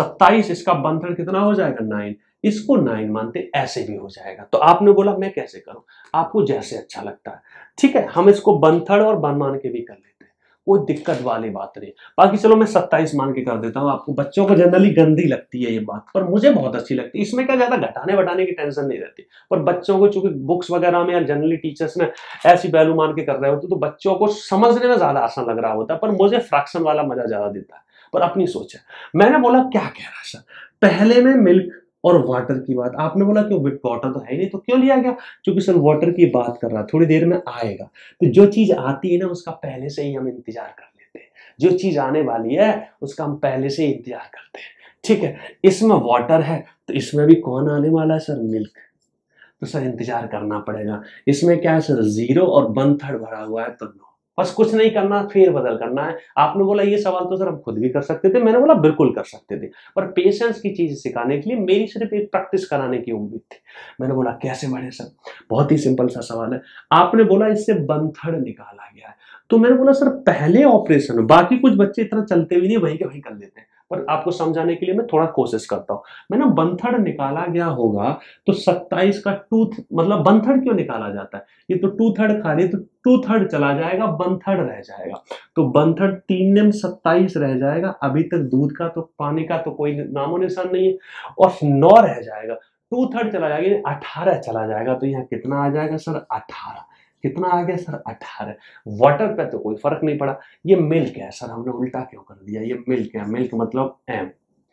27 इसका 1/3 कितना हो जाएगा, 9, इसको 9 मानते, ऐसे भी हो जाएगा। तो आपने बोला मैं कैसे करूं, आपको जैसे अच्छा लगता है। ठीक है, हम इसको 1/3 और 1 मान के भी कर लेते हैं, कोई दिक्कत वाली बात नहीं। बाकी चलो मैं 27 मान के कर देता हूं। आपको बच्चों को जनरली गंदी लगती है ये बात, पर मुझे बहुत अच्छी लगती है। इसमें क्या ज्यादा घटाने बढ़ाने की टेंशन नहीं रहती, पर बच्चों को चूंकि बुक्स वगैरह में या जनरली टीचर्स में ऐसी वैल्यू मान के कर रहे होते तो बच्चों को समझने में ज्यादा आसान लग रहा होता है, पर मुझे फ्रैक्शन वाला मजा ज्यादा देता है। पर अपनी सोच है। मैंने बोला क्या कह रहा है सर, पहले में मिल्क और वाटर की बात, आपने बोला कि विद वाटर तो है ही नहीं, तो क्यों लिया गया, क्योंकि सर वाटर की बात कर रहा है, थोड़ी देर में आएगा। तो जो चीज आती है ना उसका पहले से ही हम इंतजार कर लेते हैं, जो चीज आने वाली है उसका हम पहले से ही इंतजार करते हैं। ठीक है, इसमें वाटर है तो इसमें भी कौन आने वाला है सर, मिल्क। तो सर इंतजार करना पड़ेगा। इसमें क्या है सर, 0 और 1/3 भरा हुआ है तो 9, बस कुछ नहीं करना, फेर बदल करना है। आपने बोला ये सवाल तो सर हम खुद भी कर सकते थे, मैंने बोला बिल्कुल कर सकते थे, पर पेशेंस की चीज सिखाने के लिए मेरी सिर्फ एक प्रैक्टिस कराने की उम्मीद थी। मैंने बोला कैसे बढ़े सर, बहुत ही सिंपल सा सवाल है। आपने बोला इससे 1/3 निकाला गया है, तो मैंने बोला सर पहले ऑपरेशन, बाकी कुछ बच्चे इतना चलते भी नहीं, वहीं के वहीं कर लेते हैं, पर आपको समझाने के लिए मैं थोड़ा कोशिश करता हूँ। मैंने 1/3 निकाला गया होगा तो 27 का 2 मतलब 1/3 क्यों निकाला जाता है, ये तो 2/3 खा रही है तो 2/3 चला जाएगा, 1/3 रह जाएगा। तो 1/3 3 में 27 रह जाएगा, अभी तक दूध का तो पानी का तो कोई नामो निशान नहीं है, और 9 रह जाएगा, 2/3 चला जाएगा, 18 चला जाएगा। तो यहाँ कितना आ जाएगा सर, 18। कितना आ गया सर, 18। वाटर पे तो कोई फर्क नहीं पड़ा, ये मिल्क है सर, हमने उल्टा क्यों कर दिया, ये मिल्क है, मिल्क मतलब एम।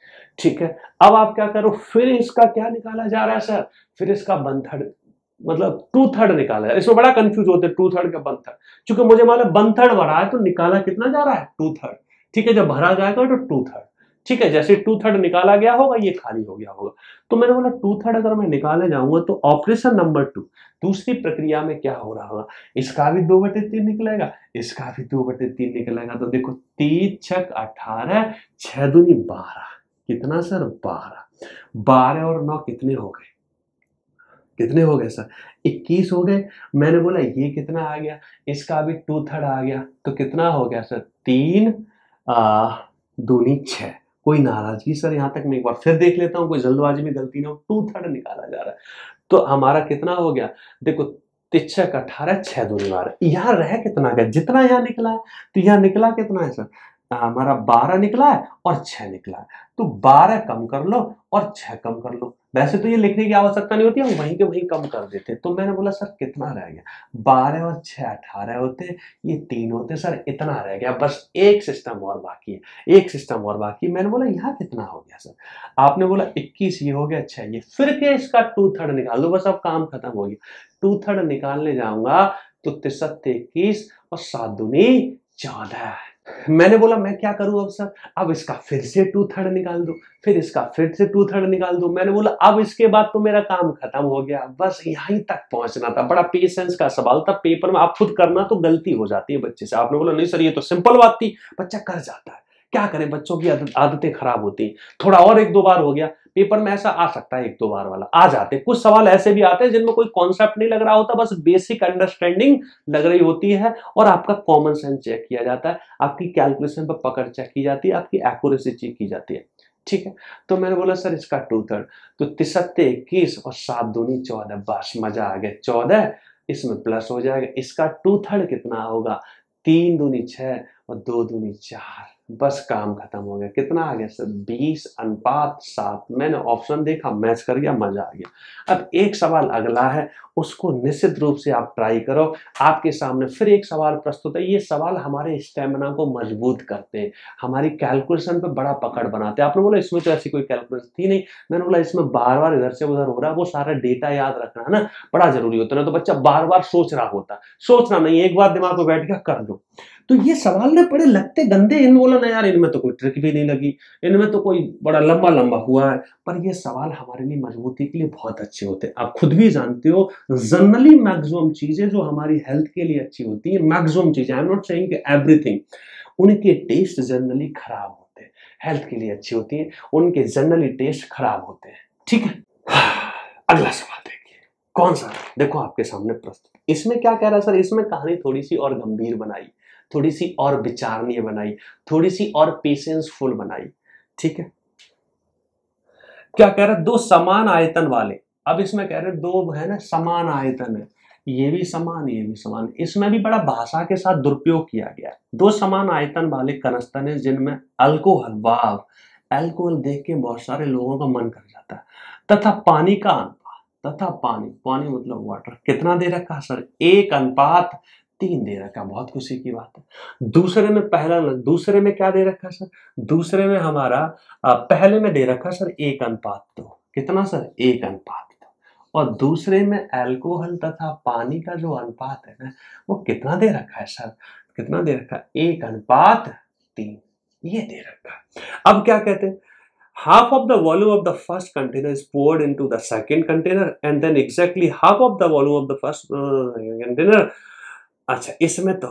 ठीक है, अब आप क्या करो, फिर इसका क्या निकाला जा रहा है सर, फिर इसका 1/3 मतलब 2/3 निकाला है। इसमें बड़ा कंफ्यूज होते हैं 2/3 का 1/3, क्योंकि मुझे मालूम 1/3 भरा है तो निकाला कितना जा रहा है, 2/3। ठीक है, जब भरा जाएगा तो 2/3। ठीक है, जैसे 2/3 निकाला गया होगा ये खाली हो गया होगा। तो मैंने बोला 2/3 अगर मैं निकाले जाऊंगा तो ऑपरेशन नंबर 2, दूसरी प्रक्रिया में क्या हो रहा होगा, इसका भी 2/3 निकलेगा, इसका भी 2/3 निकलेगा। तो देखो 3 छक 18, 6 दूनी 12, कितना सर, 12। 12 और 9 कितने हो गए, कितने हो गए सर, 21 हो गए। मैंने बोला ये कितना आ गया, इसका भी 2/3 आ गया, तो कितना हो गया सर, 3 दूनी 6। कोई नाराजगी सर, यहां तक मैं एक बार फिर देख लेता हूं, कोई जल्दबाजी में गलती ना हो, 2/3 निकाला जा रहा है। तो हमारा कितना हो गया, देखो 3 छक 18, 6 दूनी 12, यहाँ रह कितना गया, जितना यहाँ निकला है। तो यहाँ निकला कितना है सर, हमारा 12 निकला है और 6 निकला है। तो 12 कम कर लो और 6 कम कर लो। वैसे तो ये लिखने की आवश्यकता नहीं होती, हम वहीं के वहीं कम कर देते। तो मैंने बोला सर कितना रह गया, 12 और 6 18 होते, ये 3 होते सर, इतना रह गया। बस एक सिस्टम और बाकी है, एक सिस्टम और बाकी है। मैंने बोला यहाँ कितना हो गया सर, आपने बोला 21, ये हो गया 6, ये फिर के इसका 2/3 निकाल दो, बस अब काम खत्म हो गया। 2/3 निकालने जाऊंगा तो 63 21 और 7 दूनी 14। मैंने बोला मैं क्या करूं अब सर, अब इसका फिर से 2/3 निकाल दो, फिर इसका फिर से 2/3 निकाल दो। मैंने बोला अब इसके बाद तो मेरा काम खत्म हो गया, बस यहीं तक पहुंचना था। बड़ा पेशेंस का सवाल था, पेपर में आप खुद करना तो गलती हो जाती है बच्चे से। आपने बोला नहीं सर ये तो सिंपल बात थी, बच्चा कर जाता है, क्या करें, बच्चों की आदतें खराब होती हैं। थोड़ा और 1-2 बार हो गया, पेपर में ऐसा आ सकता है, एक दो बार वाला आ जाते, कुछ सवाल ऐसे भी आते हैं जिनमें कोई कॉन्सेप्ट नहीं लग रहा होता, बस बेसिक अंडरस्टैंडिंग लग रही होती है और आपका कॉमन सेंस चेक किया जाता है, आपकी कैलकुलेशन पर पकड़ चेक की जाती है, आपकी एक्यूरेसी चेक की जाती है। ठीक है, तो मैंने बोला सर इसका 2/3, तो 73 21 और 7 दूनी 14, बस मजा आ गया, 14 इसमें प्लस हो जाएगा, इसका 2/3 कितना होगा, 3 दूनी 6 और 2 दूनी 4, बस काम खत्म हो गया। कितना आ गया सर, 20:7। मैंने ऑप्शन देखा, मैच कर गया, मजा आ गया। अब एक सवाल अगला है, उसको निश्चित रूप से आप ट्राई करो। आपके सामने फिर एक सवाल प्रस्तुत है, ये सवाल हमारे स्टेमिना को मजबूत करते हैं, हमारी कैलकुलेशन पे बड़ा पकड़ बनाते हैं। आपने बोला इसमें तो ऐसी कोई कैलकुलेशन थी नहीं, मैंने बोला इसमें बार बार इधर से उधर हो रहा है, वो सारा डेटा याद रखना है ना बड़ा जरूरी होता है, ना तो बच्चा बार बार सोच रहा होता, सोचना नहीं, एक बार दिमाग में बैठ गया कर दो। तो ये सवाल ना बड़े लगते गंदे, इनमें बोला ना यार इनमें तो कोई ट्रिक भी नहीं लगी, इनमें तो कोई बड़ा लंबा लंबा हुआ है, पर ये सवाल हमारे लिए मजबूती के लिए बहुत अच्छे होते हैं। आप खुद भी जानते हो, जनरली मैक्सिमम चीजें जो हमारी हेल्थ के लिए अच्छी होती है, मैक्सिमम चीजें, आई एम नॉट सेइंग कि एवरीथिंग, उनके टेस्ट जनरली खराब होते हैं। हेल्थ के लिए अच्छी होती है, उनके जनरली टेस्ट खराब होते हैं। ठीक है, अगला सवाल देखिए, कौन सा, देखो आपके सामने प्रस्तुत, इसमें क्या कह रहा है सर, इसमें कहानी थोड़ी सी और गंभीर बनाई, थोड़ी सी और विचारणीय बनाई, थोड़ी सी और पेशेंसफुल बनाई। ठीक है, क्या कह रहा है, दो समान आयतन वाले, अब इसमें कह रहे हैं दो है ना समान आयतन है, ये भी समान ये भी समान, इसमें भी बड़ा भाषा के साथ दुरुपयोग किया गया है। दो समान आयतन वाले कनस्तन है जिनमें अल्कोहल, वाव, अल्कोहल देख के बहुत सारे लोगों का मन कर जाता है, तथा पानी का अनुपात, तथा पानी, पानी मतलब वाटर, कितना दे रखा है सर, 1:3 दे रखा, बहुत खुशी की बात है। दूसरे में पहला, दूसरे में क्या दे रखा है सर, दूसरे में हमारा पहले में दे रखा सर 1:2, कितना सर 1:2, और दूसरे में अल्कोहल तथा पानी का जो अनुपात है ना, वो कितना दे रखा है सर, कितना दे रखा है, 1:3, ये दे रखा है। अब क्या कहते हैं, half of the volume of the first container is poured into the second container and then exactly half of the volume of the first container। अच्छा, इसमें तो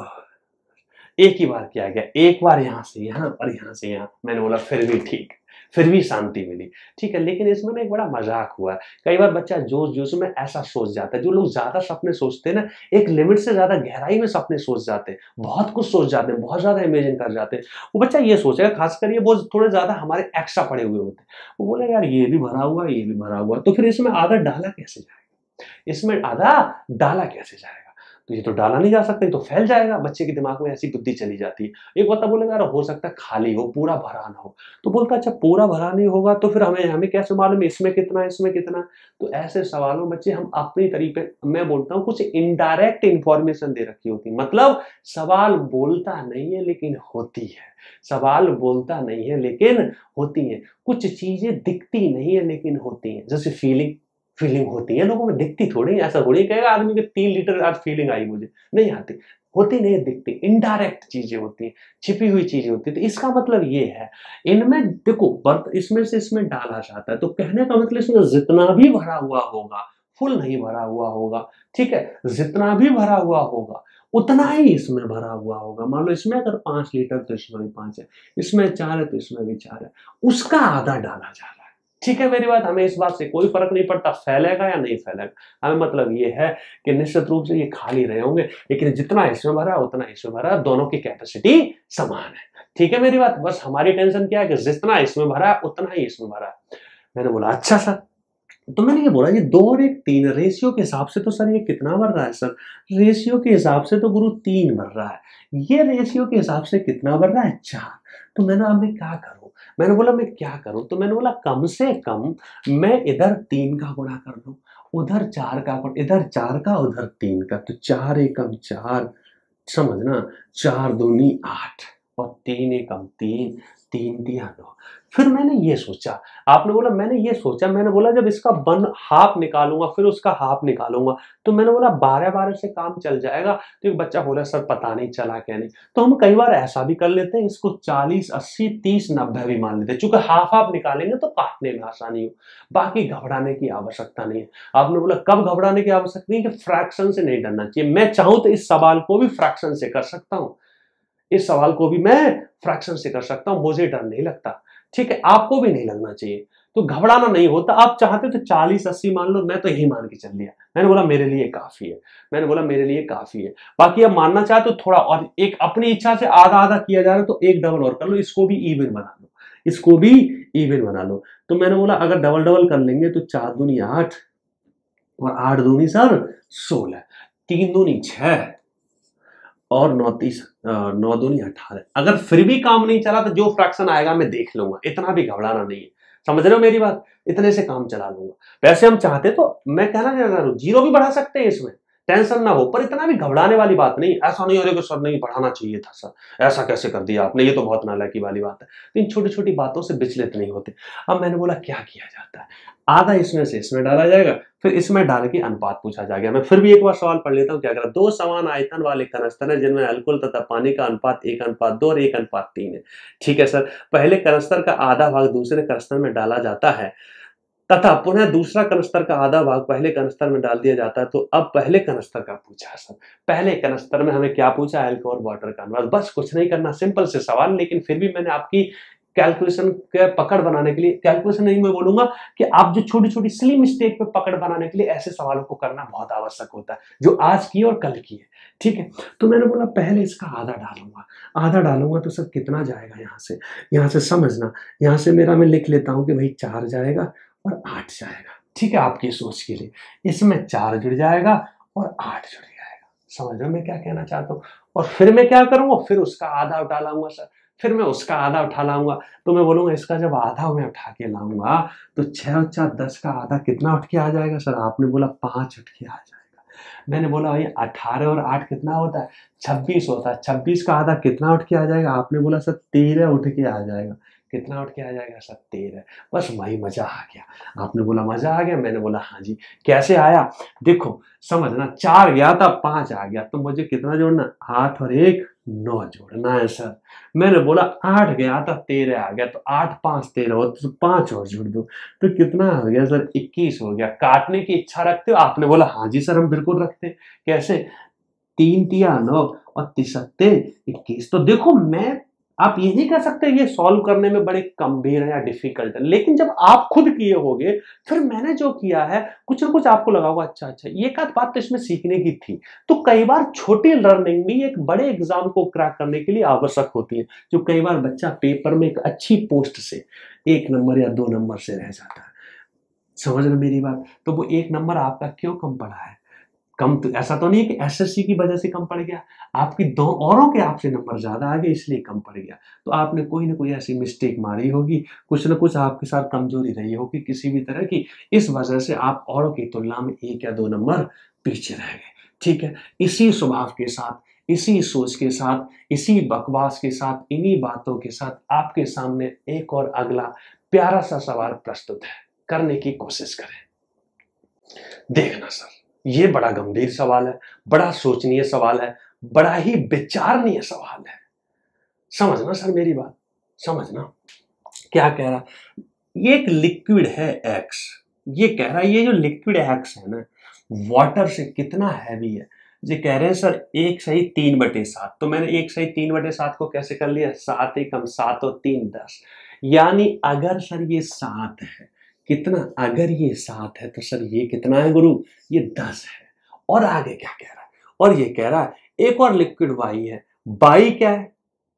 एक ही बार किया गया, एक बार यहां से यहां और यहां से यहां, मैंने बोला फिर भी ठीक, फिर भी शांति मिली। ठीक है, लेकिन इसमें ना एक बड़ा मजाक हुआ है, कई बार बच्चा जोश जोश में ऐसा सोच जाता है, जो लोग ज्यादा सपने सोचते हैं ना, एक लिमिट से ज्यादा गहराई में सपने सोच जाते हैं, बहुत कुछ सोच जाते हैं, बहुत ज्यादा इमेजिन कर जाते हैं। वो बच्चा ये सोचेगा, खासकर ये बहुत थोड़े ज्यादा हमारे एक्स्ट्रा पड़े हुए होते हैं, वो बोले यार ये भी भरा हुआ, ये भी भरा हुआ, तो फिर इसमें आधा डाला कैसे जाएगा, इसमें आधा डाला कैसे जाएगा, तो ये तो डाला नहीं जा सकता, ये तो फैल जाएगा। बच्चे के दिमाग में ऐसी बुद्धि चली जाती है। एक बता बोलेगा यार हो सकता है खाली हो, पूरा भरा ना हो, तो बोलता अच्छा पूरा भरा नहीं होगा तो फिर हमें हमें कैसे मालूम इसमें कितना इसमें कितना। तो ऐसे सवालों बच्चे हम अपनी तरीके, मैं बोलता हूँ कुछ इनडायरेक्ट इंफॉर्मेशन दे रखी होती, मतलब सवाल बोलता नहीं है लेकिन होती है, सवाल बोलता नहीं है लेकिन होती है, कुछ चीजें दिखती नहीं है लेकिन होती हैं, जैसे फीलिंग, फीलिंग होती है लोगों में, दिखती थोड़ी, ऐसा थोड़ी कहेगा आदमी के 3 लीटर आज फीलिंग आई मुझे, नहीं आती, होती नहीं दिखती, इनडायरेक्ट चीजें होती हैं, छिपी हुई चीजें होती है। तो इसका मतलब ये है, इनमें देखो बर्त इसमें से इसमें डाला जाता है, तो कहने का मतलब इसमें जितना भी भरा हुआ होगा, फुल नहीं भरा हुआ होगा, ठीक है, जितना भी भरा हुआ होगा उतना ही इसमें भरा हुआ होगा। मान लो इसमें अगर 5 लीटर तो इसमें भी 5 है, इसमें 4 है तो इसमें भी 4 है, उसका आधा डाला जा रहा है। ठीक है मेरी बात, हमें इस बात से कोई फर्क नहीं पड़ता फैलेगा या नहीं फैलेगा, हमें मतलब ये है कि निश्चित रूप से ये खाली रहे होंगे, लेकिन जितना इसमें भरा उतना इसमें भरा, दोनों की कैपेसिटी समान है। ठीक है मेरी बात, बस हमारी टेंशन क्या है कि जितना इसमें भरा उतना ही इसमें भरा। मैंने बोला अच्छा सर, तो मैंने ये बोला ये 2 और 1 3 रेशियो के हिसाब से तो सर ये कितना भर रहा है सर, रेशियो के हिसाब से तो गुरु 3 भर रहा है, ये रेशियो के हिसाब से कितना भर रहा है 4। तो मैंने अब मैं क्या करूं, मैंने बोला मैं क्या करूं, तो मैंने बोला कम से कम मैं इधर 3 का गुणा कर लूं, उधर 4 का, इधर 4 का उधर 3 का, तो 4 एकम 4, समझना, 4 दूनी 8 और 3 एकम 3, 3 दिया 9। फिर मैंने ये सोचा, आपने बोला मैंने ये सोचा, मैंने बोला जब इसका वन हाफ निकालूंगा फिर उसका हाफ निकालूंगा, तो मैंने बोला 12-12 से काम चल जाएगा। तो एक बच्चा बोला सर पता नहीं चला क्या नहीं, तो हम कई बार ऐसा भी कर लेते हैं, इसको 40 80 30 90 भी मान लेते हैं, चूंकि हाफ हाफ निकालेंगे तो काटने में आसानी हो, बाकी घबराने की आवश्यकता नहीं है। आपने बोला कब घबराने की आवश्यकता नहीं, कि फ्रैक्शन से नहीं डरना चाहिए। मैं चाहूं तो इस सवाल को भी फ्रैक्शन से कर सकता हूं, इस सवाल को भी मैं फ्रैक्शन से कर सकता हूं, मुझे डर नहीं लगता, ठीक है, आपको भी नहीं लगना चाहिए। तो घबराना नहीं होता। आप चाहते तो 40-80 मान लो, मैं तो यही मान के चल लिया। मैंने बोला मेरे लिए काफी है, मैंने बोला मेरे लिए काफी है। बाकी अब मानना चाहे तो थोड़ा और, एक अपनी इच्छा से आधा आधा किया जा रहा है तो एक डबल और कर लो, इसको भी इवन बना लो, इसको भी इवन बना लो। तो मैंने बोला अगर डबल डबल कर लेंगे तो 4 दूनी 8 और 8 दूनी सर 16, 3 दूनी 6 और 9 दूनी 18। अगर फिर भी काम नहीं चला तो जो फ्रैक्शन आएगा मैं देख लूंगा, इतना भी घबराना नहीं है। समझ रहे हो मेरी बात? इतने से काम चला लूंगा। वैसे हम चाहते तो मैं कहना चाह रहा हूं जीरो भी बढ़ा सकते हैं, इसमें टेंशन ना हो, पर इतना भी घबराने वाली बात नहीं। ऐसा नहीं हो रहा कि सर नहीं बढ़ाना चाहिए था सर, ऐसा कैसे कर दिया आपने, ये तो बहुत नालायकी वाली बात है। तो इन छोटी छोटी बातों से विचलित नहीं होते। अब मैंने बोला क्या किया जाता है, आधा इसमें से इसमें डाला जाएगा, फिर इसमें डाल के अनुपात पूछा जाएगा। मैं फिर भी एक बार सवाल पढ़ लेता हूँ क्या करा। 2 समान आयतन वाले कनस्तर हैं जिनमें अल्कोहल तथा पानी का अनुपात 1:2 और 1:3 है। ठीक है सर, पहले कनस्तर का आधा भाग दूसरे कनस्तर में डाला जाता है तथा पुनः दूसरा कनस्तर का आधा भाग पहले कनस्तर में डाल दिया जाता है। तो अब पहले कनस्तर का पूछा है सर। पहले कनस्तर में हमें क्या पूछा, अल्कोहल और वाटर का अनुपात। बस कुछ नहीं करना, सिंपल से सवाल, लेकिन फिर भी मैंने आपकी कैलकुलेशन के पकड़ बनाने के लिए, कैलकुलेशन नहीं मैं बोलूंगा कि आप जो छोटी छोटी सिली मिस्टेक पे पकड़ बनाने के लिए ऐसे सवालों को करना बहुत आवश्यक होता है, जो आज की और कल की है। ठीक है, तो मैंने बोला पहले इसका आधा डालूंगा, आधा डालूंगा तो सर कितना जाएगा, यहाँ से समझना, यहाँ से मेरा मैं लिख लेता हूं कि भाई 4 जाएगा और 8 जाएगा। ठीक है, आपकी सोच के लिए इसमें 4 जुड़ जाएगा और 8 जुड़ जाएगा। समझ रहे हो मैं क्या कहना चाहता हूँ? और फिर मैं क्या करूंगा, फिर उसका आधा उठा लाऊंगा सर, फिर मैं उसका आधा उठा लाऊंगा। तो मैं बोलूंगा इसका जब आधा मैं उठा के लाऊंगा तो 6 और 4 10 का आधा कितना उठ के आ जाएगा सर? आपने बोला 5 उठ के आ जाएगा। मैंने बोला भाई 18 और 8 कितना होता है? 26 होता है। 26 का आधा कितना उठ के आ जाएगा? आपने बोला सर 13 उठ के आ जाएगा। कितना उठ के आ जाएगा सर? 13। बस वही मजा आ गया। आपने बोला मजा आ गया, मैंने बोला हाँ जी। कैसे आया देखो, समझना, 4 गया था 5 आ गया, तो मुझे कितना जोड़ना, 8 और 1 9 जोड़ना है सर। मैंने बोला 8 गया था 13 आ गया, तो 8 5 13 हो तो 5 और जोड़ दो, तो कितना हो गया सर? 21 हो गया। काटने की इच्छा रखते हो? आपने बोला हाँ जी सर हम बिल्कुल रखते हैं। कैसे? 3 तिया 9 और 3 सत्ते 21। तो देखो मैं, आप ये नहीं कह सकते ये सॉल्व करने में बड़े गंभीर है या डिफिकल्ट है, लेकिन जब आप खुद किए होगे, फिर मैंने जो किया है कुछ ना कुछ आपको लगा होगा अच्छा अच्छा ये एक आध बात तो इसमें सीखने की थी। तो कई बार छोटी लर्निंग भी एक बड़े एग्जाम को क्रैक करने के लिए आवश्यक होती है। जो कई बार बच्चा पेपर में एक अच्छी पोस्ट से 1 नंबर या 2 नंबर से रह जाता है। समझ रहे मेरी बात? तो वो 1 नंबर आपका क्यों कम पड़ा है? कम तो ऐसा तो नहीं है कि एसएससी की वजह से कम पड़ गया, आपकी 2 औरों के आपसे नंबर ज्यादा आ गए इसलिए कम पड़ गया। तो आपने कोई ना कोई ऐसी मिस्टेक मारी होगी, कुछ ना कुछ आपके साथ कमजोरी रही होगी किसी भी तरह की, इस वजह से आप औरों की तुलना में 1 या 2 नंबर पीछे रह गए। ठीक है, इसी स्वभाव के साथ, इसी सोच के साथ, इसी बकवास के साथ, इन्हीं बातों के साथ आपके सामने एक और अगला प्यारा सा सवाल प्रस्तुत है, करने की कोशिश करें। देखना सर, ये बड़ा गंभीर सवाल है, बड़ा सोचनीय सवाल है, बड़ा ही विचारणीय सवाल है। समझना सर मेरी बात, समझना। क्या कह रहा, ये एक लिक्विड है एक्स, ये कह रहा है ये जो लिक्विड एक्स है ना, वाटर से कितना हैवी है। ये कह रहे हैं सर 1 सही 3/7। तो मैंने 1 सही 3/7 को कैसे कर लिया, 7 एकम 7 और 3 10। यानी अगर सर ये 7 है, कितना, अगर ये 7 है तो सर ये कितना है गुरु, ये 10 है। और आगे क्या कह रहा है, और ये कह रहा है एक और लिक्विड वाई है। बाई क्या है,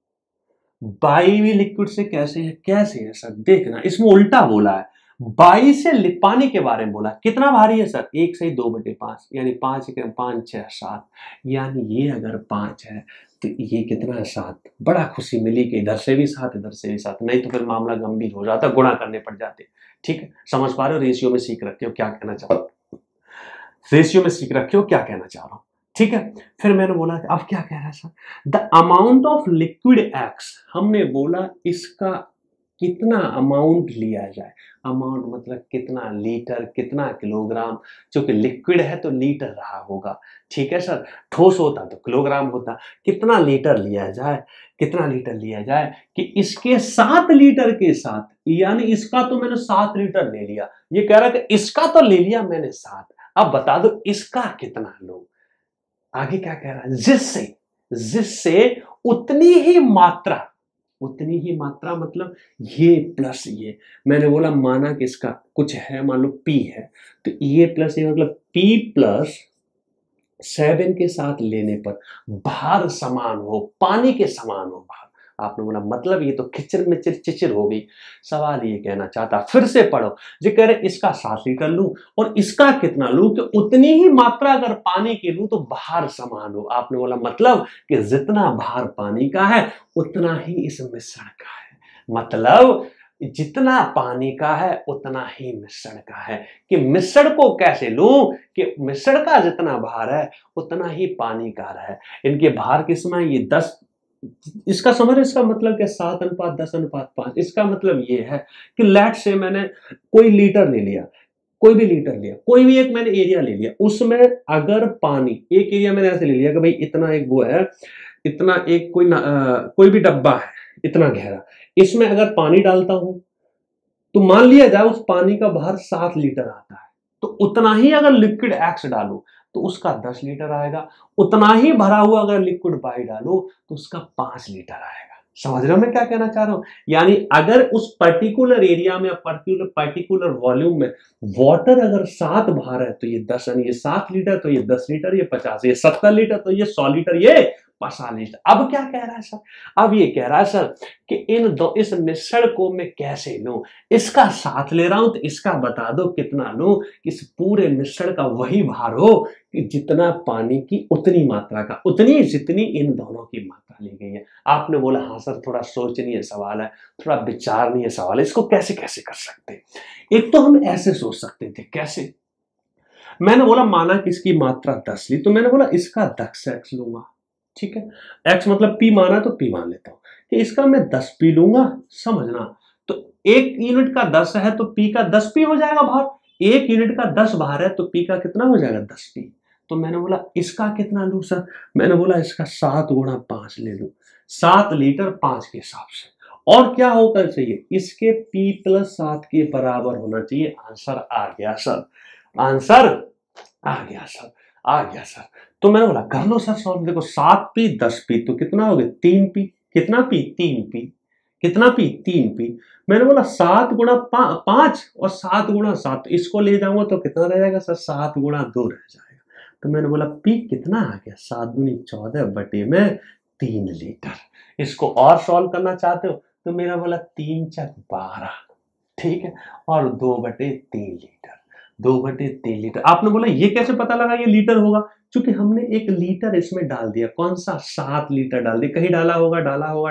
बाई भी लिक्विड से कैसे है, कैसे है सर? देखना, इसमें उल्टा बोला है, बाई से पानी के बारे में बोला। कितना भारी है सर? 1 सही 2/5, यानी 5 एकम 5 6 7। यानी ये अगर 5 है तो ये कितना है, 7। बड़ा खुशी मिली कि इधर से भी 7 इधर से भी 7, नहीं तो फिर मामला गंभीर हो जाता, गुणा करने पड़ जाते। ठीक है, समझ पा रहे हो? रेशियो में सीख रखे हो क्या कहना चाह रहा हूं, रेशियो में सीख रखे हो क्या कहना चाह रहा हूं। ठीक है, फिर मैंने बोला अब क्या कह रहा है sir, the amount of liquid X. हमने बोला इसका कितना अमाउंट लिया जाए, अमाउंट मतलब कितना लीटर, कितना किलोग्राम। चूंकि लिक्विड है तो लीटर रहा होगा। ठीक है सर, ठोस होता तो किलोग्राम होता। कितना लीटर लिया जाए, कितना लीटर लिया जाए कि इसके 7 लीटर के साथ, यानी इसका तो मैंने 7 लीटर ले लिया, ये कह रहा है कि इसका तो ले लिया मैंने 7, अब बता दो इसका कितना लो। आगे क्या कह रहा है, जिससे उतनी ही मात्रा उतनी ही मात्रा मतलब ये प्लस ये, मैंने बोला माना कि इसका कुछ है, मान लो P है, तो ये प्लस ये मतलब P प्लस 7 के साथ लेने पर भार समान हो, पानी के समान हो भार। आपने बोला मतलब ये तो खिचर मिचर चिचिर हो गई। सवाल ये कहना चाहता, फिर से पढ़ो, जो कह रहे इसका 7 लीटर लूं और इसका कितना लूं कि उतनी ही मात्रा अगर पानी की लूं तो भार समान हो। आपने बोला मतलब कि जितना भार पानी का है उतना ही इस मिश्रण का है, मतलब जितना पानी का है उतना ही मिश्रण का है। कि मिश्रण को कैसे लूं कि मिश्रण का जितना भार है उतना ही पानी का है। इनके भार किसमें ये 10, इसका समझ, इसका मतलब क्या 7:10:5। इसका मतलब ये है कि लेट से मैंने कोई लीटर ले लिया, कोई भी लीटर लिया, कोई भी एक मैंने एरिया ले लिया, उसमें अगर पानी एक एरिया मैंने ऐसे ले लिया कि भाई इतना एक वो है, इतना एक कोई भी डब्बा है इतना गहरा, इसमें अगर पानी डालता हूं तो मान लिया जाए उस पानी का भार 7 लीटर आता है, तो उतना ही अगर लिक्विड एक्स डालूं तो उसका 10 लीटर आएगा। उतना ही भरा हुआ अगर लिक्विड वाई डालूं तो उसका 5 लीटर आएगा। समझ रहे हो मैं क्या कहना चाह रहा हूं? यानी अगर उस पर्टिकुलर एरिया में पर्टिकुलर वॉल्यूम में वाटर अगर 7 भार है तो ये 10, यानी ये 7 लीटर, तो ये 10 लीटर, ये 50, ये 70 लीटर, तो ये 100 लीटर, ये 50 लीटर। अब क्या कह रहा है सर? अब ये कह रहा है सर कि इस मिश्रण को मैं कैसे लूं, इसका साथ ले रहा हूं तो इसका बता दो कितना लूं कि इस पूरे मिश्रण का वही भार हो कि जितना पानी की उतनी मात्रा का, उतनी जितनी इन दोनों की मात्रा ली गई है। आपने बोला हाँ सर थोड़ा सोचनीय सवाल है, थोड़ा विचारणीय सवाल है, इसको कैसे कैसे कर सकते हैं? एक तो हम ऐसे सोच सकते थे, कैसे? मैंने बोला माना कि इसकी मात्रा 10 ली, तो मैंने बोला इसका 10 एक्स लूंगा, ठीक है, एक्स मतलब पी माना तो पी मान लेता हूं कि इसका मैं 10 पी लूंगा। समझना, तो एक यूनिट का 10 है तो पी का 10 पी हो जाएगा भार, एक यूनिट का 10 भार है तो पी का कितना हो जाएगा 10 पी। तो मैंने बोला इसका कितना लूं सर? मैंने बोला इसका 7 गुणा 5 ले लूं, 7 लीटर 5 के हिसाब से। और क्या होकर चाहिए, इसके P प्लस 7 के बराबर होना चाहिए। आंसर आ गया सर, आंसर आ गया सर, आ गया सर। तो मैंने बोला कर लो सर सॉल्व। देखो 7 पी 10 पी तो कितना हो गया 3 पी, कितना पी 3 पी, कितना पी 3 पी। मैंने बोला 7 गुणा 5 और 7 गुणा 7, इसको ले जाऊंगा तो कितना रह जाएगा सर, 7 गुणा 2 रह जाएगा। तो मैंने बोला पी कितना आ गया, 7 दूनी 14 बटे में 3 लीटर। इसको और सॉल्व करना चाहते हो तो मेरा बोला 3 चक 12, ठीक है, और 2 बटे 3 लीटर, 2 बटे 3 लीटर। आपने बोला ये कैसे पता लगा ये लीटर होगा? क्योंकि हमने 1 लीटर इसमें डाल दिया, कौन सा 7 लीटर डाल दिया, कहीं डाला होगा,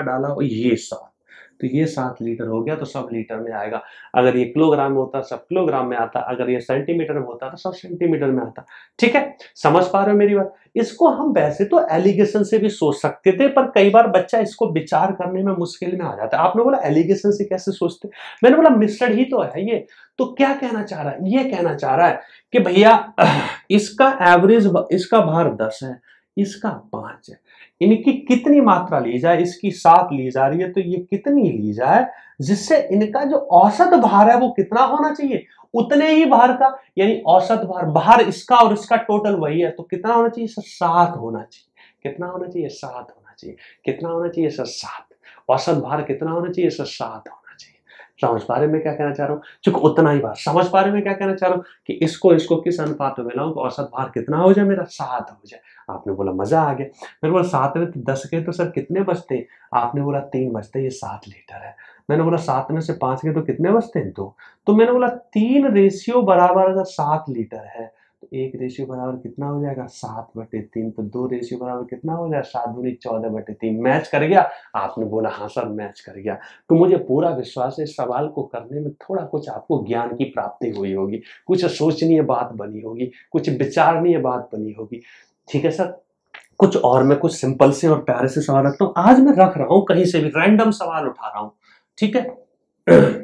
ये 7, तो ये 7 लीटर हो गया, तो सब लीटर में आएगा। अगर ये किलोग्राम में होता सब किलोग्राम में आता, अगर ये सेंटीमीटर में होता तो सब सेंटीमीटर में आता। ठीक है, समझ पा रहे हो मेरी बात? इसको हम वैसे तो एलिगेशन से भी सोच सकते थे, पर कई बार बच्चा इसको विचार करने में मुश्किल में आ जाता है। आपने बोला एलिगेशन से कैसे सोचते, मैंने बोला मिश्रण ही तो है ये। तो क्या कहना चाह रहा है, ये कहना चाह रहा है कि भैया इसका एवरेज, इसका भार 10 है, इसका 5 है, इनकी कितनी मात्रा ली जाए, इसकी 7 ली जा रही है तो ये कितनी ली जाए जिससे इनका जो औसत भार है वो कितना होना चाहिए, उतने ही भार का। यानी औसत भार, भार इसका और इसका टोटल वही है, तो कितना होना चाहिए सर, 7 होना चाहिए। कितना होना चाहिए, 7 होना चाहिए। कितना होना चाहिए सर, 7। औसत भार कितना होना चाहिए सर, 7 होना चाहिए। समझ पा रहे मैं क्या कहना चाह रहा हूँ? चूंकि उतना ही भार, समझ पा रहे मैं क्या कहना चाह रहा हूँ कि इसको किस अनुपात में मिलाऊं कि औसत भार कितना हो जाए मेरा, 7 हो जाए। आपने बोला मजा आ गया। मैंने बोला 7 में तो 10 के तो सर कितने बचते हैं? आपने बोला 3 बचते, ये 7 लीटर है। मैंने बोला 7 में से 5 के तो कितने बचते हैं, 2। तो मैंने बोला 3 रेशियो बराबर अगर 7 लीटर है तो 1 रेशियो बराबर कितना हो जाएगा, 7/3। तो 2 रेशियो बराबर कितना हो जाएगा, 7 दूनी 14/3। मैच कर गया? आपने बोला हाँ सर मैच कर गया। तो मुझे पूरा विश्वास है इस सवाल को करने में थोड़ा कुछ आपको ज्ञान की प्राप्ति हुई होगी, कुछ सोचनीय बात बनी होगी, कुछ विचारणीय बात बनी होगी। ठीक है सर, कुछ और मैं कुछ सिंपल से और प्यारे से सवाल रखता हूँ। आज मैं रख रहा हूँ कहीं से भी रैंडम सवाल उठा रहा हूँ, ठीक है।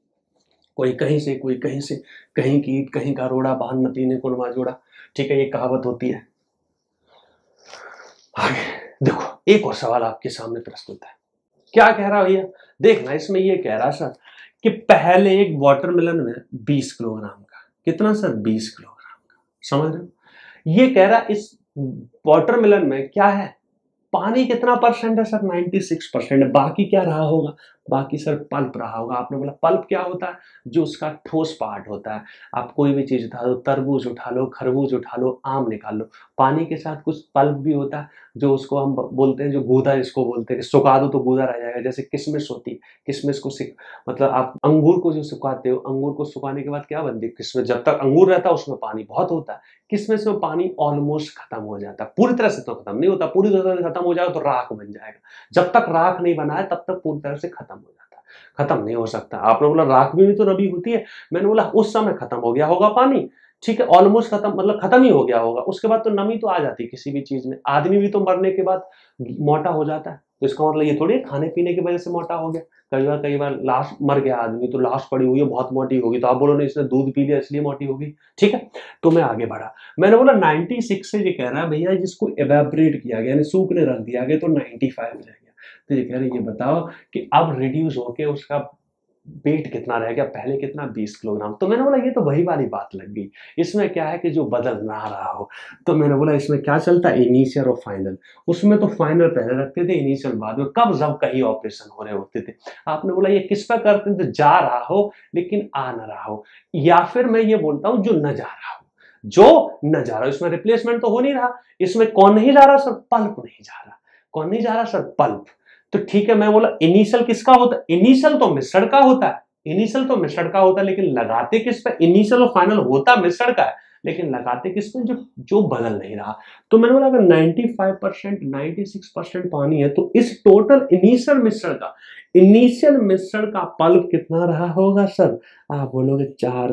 कोई कहीं से, कोई कहीं से, कहीं की ईंट कहीं का रोड़ा, भानुमती ने कुरमा जोड़ा। ठीक है, ये कहावत होती है। आगे देखो एक और सवाल आपके सामने प्रस्तुत है। क्या कह रहा भैया, देखना इसमें ये कह रहा सर कि पहले एक वाटरमेलन में 20 किलोग्राम का, कितना सर, 20 किलोग्राम का। समझ रहे हो? ये कह रहा इस वाटरमेलन में क्या है, पानी कितना परसेंट है सर? 96%। बाकी क्या रहा होगा? बाकी सर पल्प रहा होगा। आपने बोला पल्प क्या होता है? जो उसका ठोस पार्ट होता है। आप कोई भी चीज उठा लो, तरबूज उठा लो, खरबूज उठा लो, आम निकाल लो, पानी के साथ कुछ पल्प भी होता है, जो उसको हम बोलते हैं, जो गूदा जिसको बोलते हैं, सुखा दो तो गूदा रह जाएगा। जैसे किशमिश होती है, किशमिश को मतलब आप अंगूर को जो सुखाते हो, अंगूर को सुखाने के बाद क्या बनती है? किशमिश। जब तक अंगूर रहता है उसमें पानी बहुत होता है, किशमिश में पानी ऑलमोस्ट खत्म हो जाता है। पूरी तरह से तो खत्म नहीं होता, पूरी तरह से खत्म हो जाएगा तो राख बन जाएगा। जब तक राख नहीं बना है तब तक पूरी तरह से खत्म हो जाता है, खत्म नहीं हो सकता। आपने बोला राख भी तो नमी होती है, मैंने बोला उस समय खत्म हो गया होगा पानी, ठीक है, ऑलमोस्ट खत्म, मतलब खत्म ही हो गया होगा। उसके बाद तो नमी तो आ जाती है किसी भी चीज में। आदमी भी तो मरने के बाद मोटा हो जाता है, तो इसका मतलब ये थोड़ी है खाने पीने की वजह से मोटा हो गया। कई बार लाश मर गया आदमी, तो लाश पड़ी हुई है बहुत मोटी होगी, तो आप बोलो नहीं इसने दूध पी लिया इसलिए मोटी होगी, ठीक है। तो मैं आगे बढ़ा, मैंने बोला 96 से ये कह रहा है भैया जिसको एवेपोरेट किया गया यानी सूखने रख दिया गया तो 95 रह गया। तो ये कह रहे ये बताओ कि अब रिड्यूस होके उसका वेट कितना रह गया? पहले कितना? 20 किलोग्राम। तो मैंने बोला ये तो वही वाली बात लग गई, इसमें क्या है कि जो बदल ना रहा हो। तो मैंने बोला इसमें क्या चलता है? इनिशियल और फाइनल। उसमें तो फाइनल पहले रखते थे, इनिशियल बाद में, कब जब कहीं ऑपरेशन हो रहे होते थे। आपने बोला ये किस पर करते थे? जा रहा हो लेकिन आ ना रहा हो, या फिर मैं ये बोलता हूं जो न जा रहा हो, जो न जा रहा हो। इसमें रिप्लेसमेंट तो हो नहीं रहा। इसमें कौन नहीं जा रहा सर? पल्प नहीं जा रहा। कौन नहीं जा रहा सर? पल्प। तो ठीक है, मैं बोला इनिशियल किसका होता है? इनिशियल तो मिश्रण का होता है, इनिशियल तो मिश्रण का होता है, लेकिन लगाते किस पे? इनिशियल और फाइनल होता मिश्रण का है, लेकिन लगाते किस पे? जो जो बदल नहीं रहा। तो मैंने बोला अगर 95% 96% पानी है तो इस टोटल इनिशियल मिश्रण का, इनिशियल मिश्रण का पल्प कितना रहा होगा सर? आप बोलोगे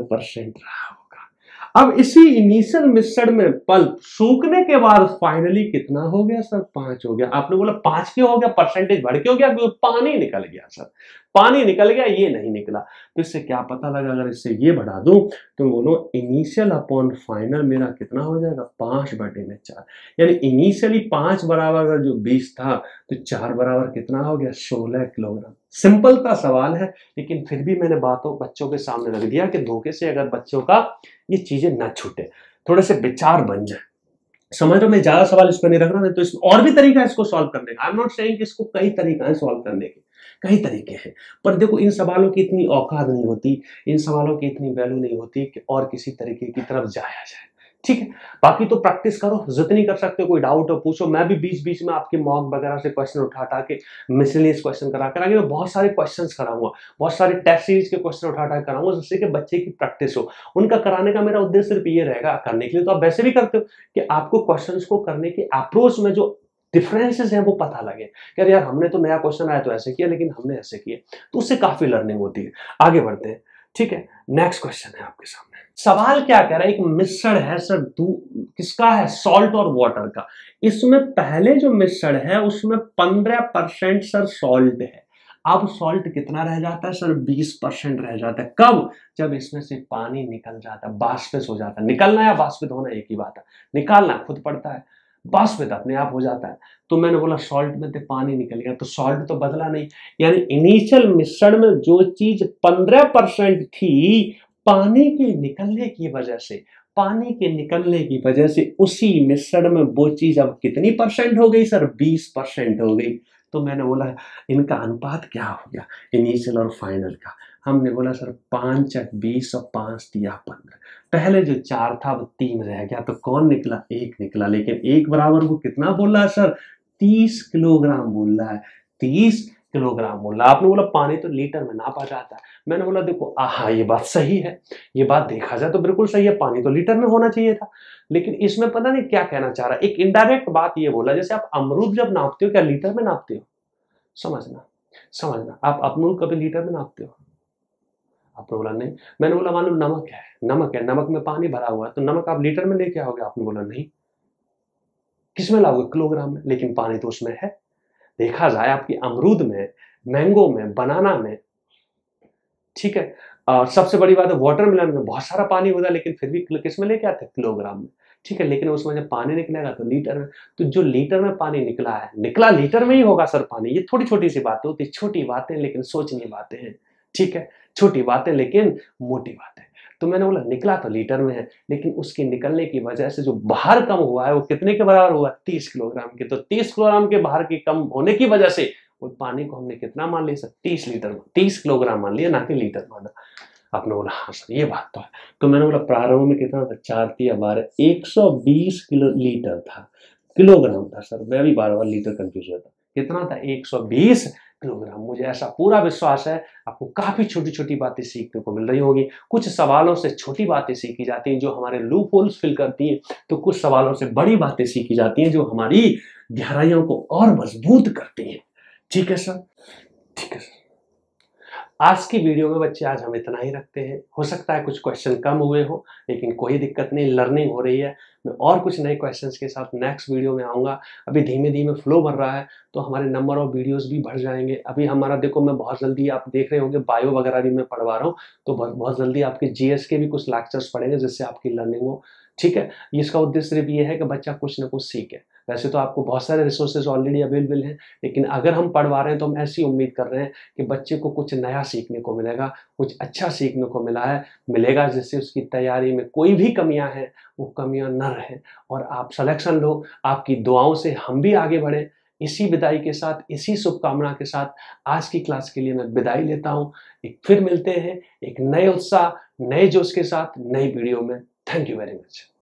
4% रहा होगा। अब इसी इनिशियल मिश्रण में पल्प सूखने के बाद फाइनली कितना हो गया सर? 5 हो गया। आपने बोला 5 क्यों हो गया? परसेंटेज बढ़ के हो गया? क्योंकि पानी निकल गया सर, पानी निकल गया, ये नहीं निकला। तो इससे क्या पता लगा? अगर इससे ये बढ़ा दूं तो बोलो इनिशियल अपॉन फाइनल मेरा कितना हो जाएगा? 5/4। यानी इनिशियली 5 बराबर अगर जो 20 था तो 4 बराबर कितना हो गया? 16 किलोग्राम। सिंपल सा सवाल है, लेकिन फिर भी मैंने बातों बच्चों के सामने रख दिया कि धोखे से अगर बच्चों का ये चीजें ना छूटे, थोड़े से विचार बन जाए। समझ लो, मैं ज्यादा सवाल इस पर नहीं रख रहा, नहीं तो इसमें और भी तरीका है इसको सॉल्व करने का। आई एम नॉट सेइंग कि इसको कई तरीका है सॉल्व करने के, कई तरीके हैं, पर देखो इन सवालों की इतनी औकात नहीं होती, इन सवालों की इतनी वैल्यू नहीं होती कि और किसी तरीके की तरफ जाया जाए, ठीक है। बाकी तो प्रैक्टिस करो, जितनी कर सकते हो। कोई डाउट हो पूछो, मैं भी बीच बीच में आपके मॉक वगैरह से क्वेश्चन उठा के, मिसलेनियस क्वेश्चन करा आगे मैं बहुत सारे क्वेश्चन कराऊंगा, बहुत सारे टेस्ट सीरीज के क्वेश्चन उठा कराऊंगा, जिससे कि बच्चे की प्रैक्टिस हो। उनका कराने का मेरा उद्देश्य सिर्फ ये रहेगा, करने के लिए तो आप वैसे भी करते हो, कि आपको क्वेश्चंस को करने की अप्रोच में जो डिफरेंसेस हैं वो पता लगे कि यार हमने तो नया क्वेश्चन आया तो ऐसे किया, लेकिन हमने ऐसे किया, तो उससे काफी लर्निंग होती है। आगे बढ़ते हैं, ठीक है। नेक्स्ट क्वेश्चन है आपके सामने। सवाल क्या कह रहा है? एक मिश्रण है सर, किसका है? सॉल्ट और वाटर का। इसमें पहले जो मिश्रण है उसमें 15% सर सॉल्ट है। अब सॉल्ट कितना रह जाता है सर? 20% रह जाता है। कब? जब इसमें से पानी निकल जाता है, बाष्पित हो जाता है। निकलना या बाष्पित होना एक ही बात है, निकालना खुद पड़ता है, बाष्पित अपने आप हो जाता है। तो मैंने बोला सॉल्ट में से पानी निकल गया, तो सॉल्ट तो बदला नहीं। यानी इनिशियल मिश्रण में जो चीज 15% थी, पानी के निकलने की वजह से, पानी के निकलने की वजह से उसी मिश्रण में वो चीज अब कितनी परसेंट हो गई सर? 20% हो गई। तो मैंने बोला इनका अनुपात क्या हो गया, इनिशियल और फाइनल का? हमने बोला सर 5/20 और 5 दिया 15। पहले जो 4 था वो 3 रह गया, तो कौन निकला? 1 निकला। लेकिन 1 बराबर वो कितना बोल रहा है सर? 30 किलोग्राम बोल रहा है, 30 किलोग्राम बोल रहा है। आपने बोला पानी तो लीटर में नापा जाता है। मैंने बोला देखो हाँ ये बात सही है, ये बात देखा जाए तो बिल्कुल सही है, पानी तो लीटर में होना चाहिए था। लेकिन इसमें पता नहीं क्या कहना चाह रहा है, एक इनडायरेक्ट बात ये बोला, जैसे आप अमरूद जब नापते हो क्या लीटर में नापते हो? समझना, समझना, आप अमरूद कभी लीटर में नापते हो? आपने बोला नहीं। मैंने बोला मान लो नमक है, नमक है, नमक में पानी भरा हुआ है, तो नमक आप लीटर में लेके आओगे? आपने बोला नहीं। किसमें लाओगे? किलोग्राम में। लेकिन पानी तो उसमें है। देखा जाए आपकी अमरूद में, मैंगो में, बनाना में, ठीक है, सबसे बड़ी बात है वाटरमेलन में बहुत सारा पानी होता है, लेकिन फिर भी किस में लेके आते हैं? किलोग्राम में, ठीक है। लेकिन उसमें जब पानी निकलेगा तो लीटर में। तो जो लीटर में पानी निकला है, निकला लीटर में ही होगा सर पानी। ये थोड़ी छोटी सी बातें होती, छोटी बातें लेकिन सोचनी बातें हैं, ठीक है, छोटी बातें लेकिन मोटी बातें। तो मैंने बोला निकला तो लीटर में है, लेकिन उसके निकलने की वजह से जो बाहर कम हुआ है वो कितने के बराबर हुआ? 30 किलोग्राम के। तो 30 किलोग्राम के बाहर के कम होने की वजह से वो पानी को हमने कितना मान लिया सर? 30 लीटर, 30 किलोग्राम मान लिया, ना कि लीटर माना। आपने बोला हाँ सर ये बात तो है। तो मैंने बोला प्रारंभ में कितना था? 4 तिया 12, 120 किलो लीटर था, किलोग्राम था सर, मैं भी बार बार लीटर कंफ्यूज होता। कितना था? 120 किलोग्राम। मुझे ऐसा पूरा विश्वास है आपको काफी छोटी छोटी बातें सीखने को मिल रही होगी। कुछ सवालों से छोटी बातें सीखी जाती हैं जो हमारे लूप होल्स फिल करती हैं, तो कुछ सवालों से बड़ी बातें सीखी जाती हैं जो हमारी गहराइयों को और मजबूत करती हैं। ठीक है सर? ठीक है सर। आज की वीडियो में बच्चे आज हम इतना ही रखते हैं। हो सकता है कुछ क्वेश्चन कम हुए हो, लेकिन कोई दिक्कत नहीं, लर्निंग हो रही है। मैं और कुछ नए क्वेश्चंस के साथ नेक्स्ट वीडियो में आऊँगा। अभी धीमे धीमे फ्लो बढ़ रहा है, तो हमारे नंबर ऑफ वीडियोस भी बढ़ जाएंगे। अभी हमारा देखो, मैं बहुत जल्दी, आप देख रहे होंगे बायो वगैरह भी मैं पढ़वा रहा हूँ, तो बहुत जल्दी आपके जीएस के भी कुछ लेक्चर्स पढ़ेंगे जिससे आपकी लर्निंग हो। ठीक है? इसका उद्देश्य सिर्फ ये है कि बच्चा कुछ ना कुछ सीखे। वैसे तो आपको बहुत सारे रिसोर्सेज ऑलरेडी अवेलेबल हैं, लेकिन अगर हम पढ़वा रहे हैं तो हम ऐसी उम्मीद कर रहे हैं कि बच्चे को कुछ नया सीखने को मिलेगा, कुछ अच्छा सीखने को मिलेगा, जिससे उसकी तैयारी में कोई भी कमियां हैं वो कमियां न रहें और आप सिलेक्शन लो। आपकी दुआओं से हम भी आगे बढ़े। इसी विदाई के साथ, इसी शुभकामना के साथ आज की क्लास के लिए मैं विदाई लेता हूँ। एक फिर मिलते हैं एक नए उत्साह, नए जोश के साथ, नई वीडियो में। Thank you very much.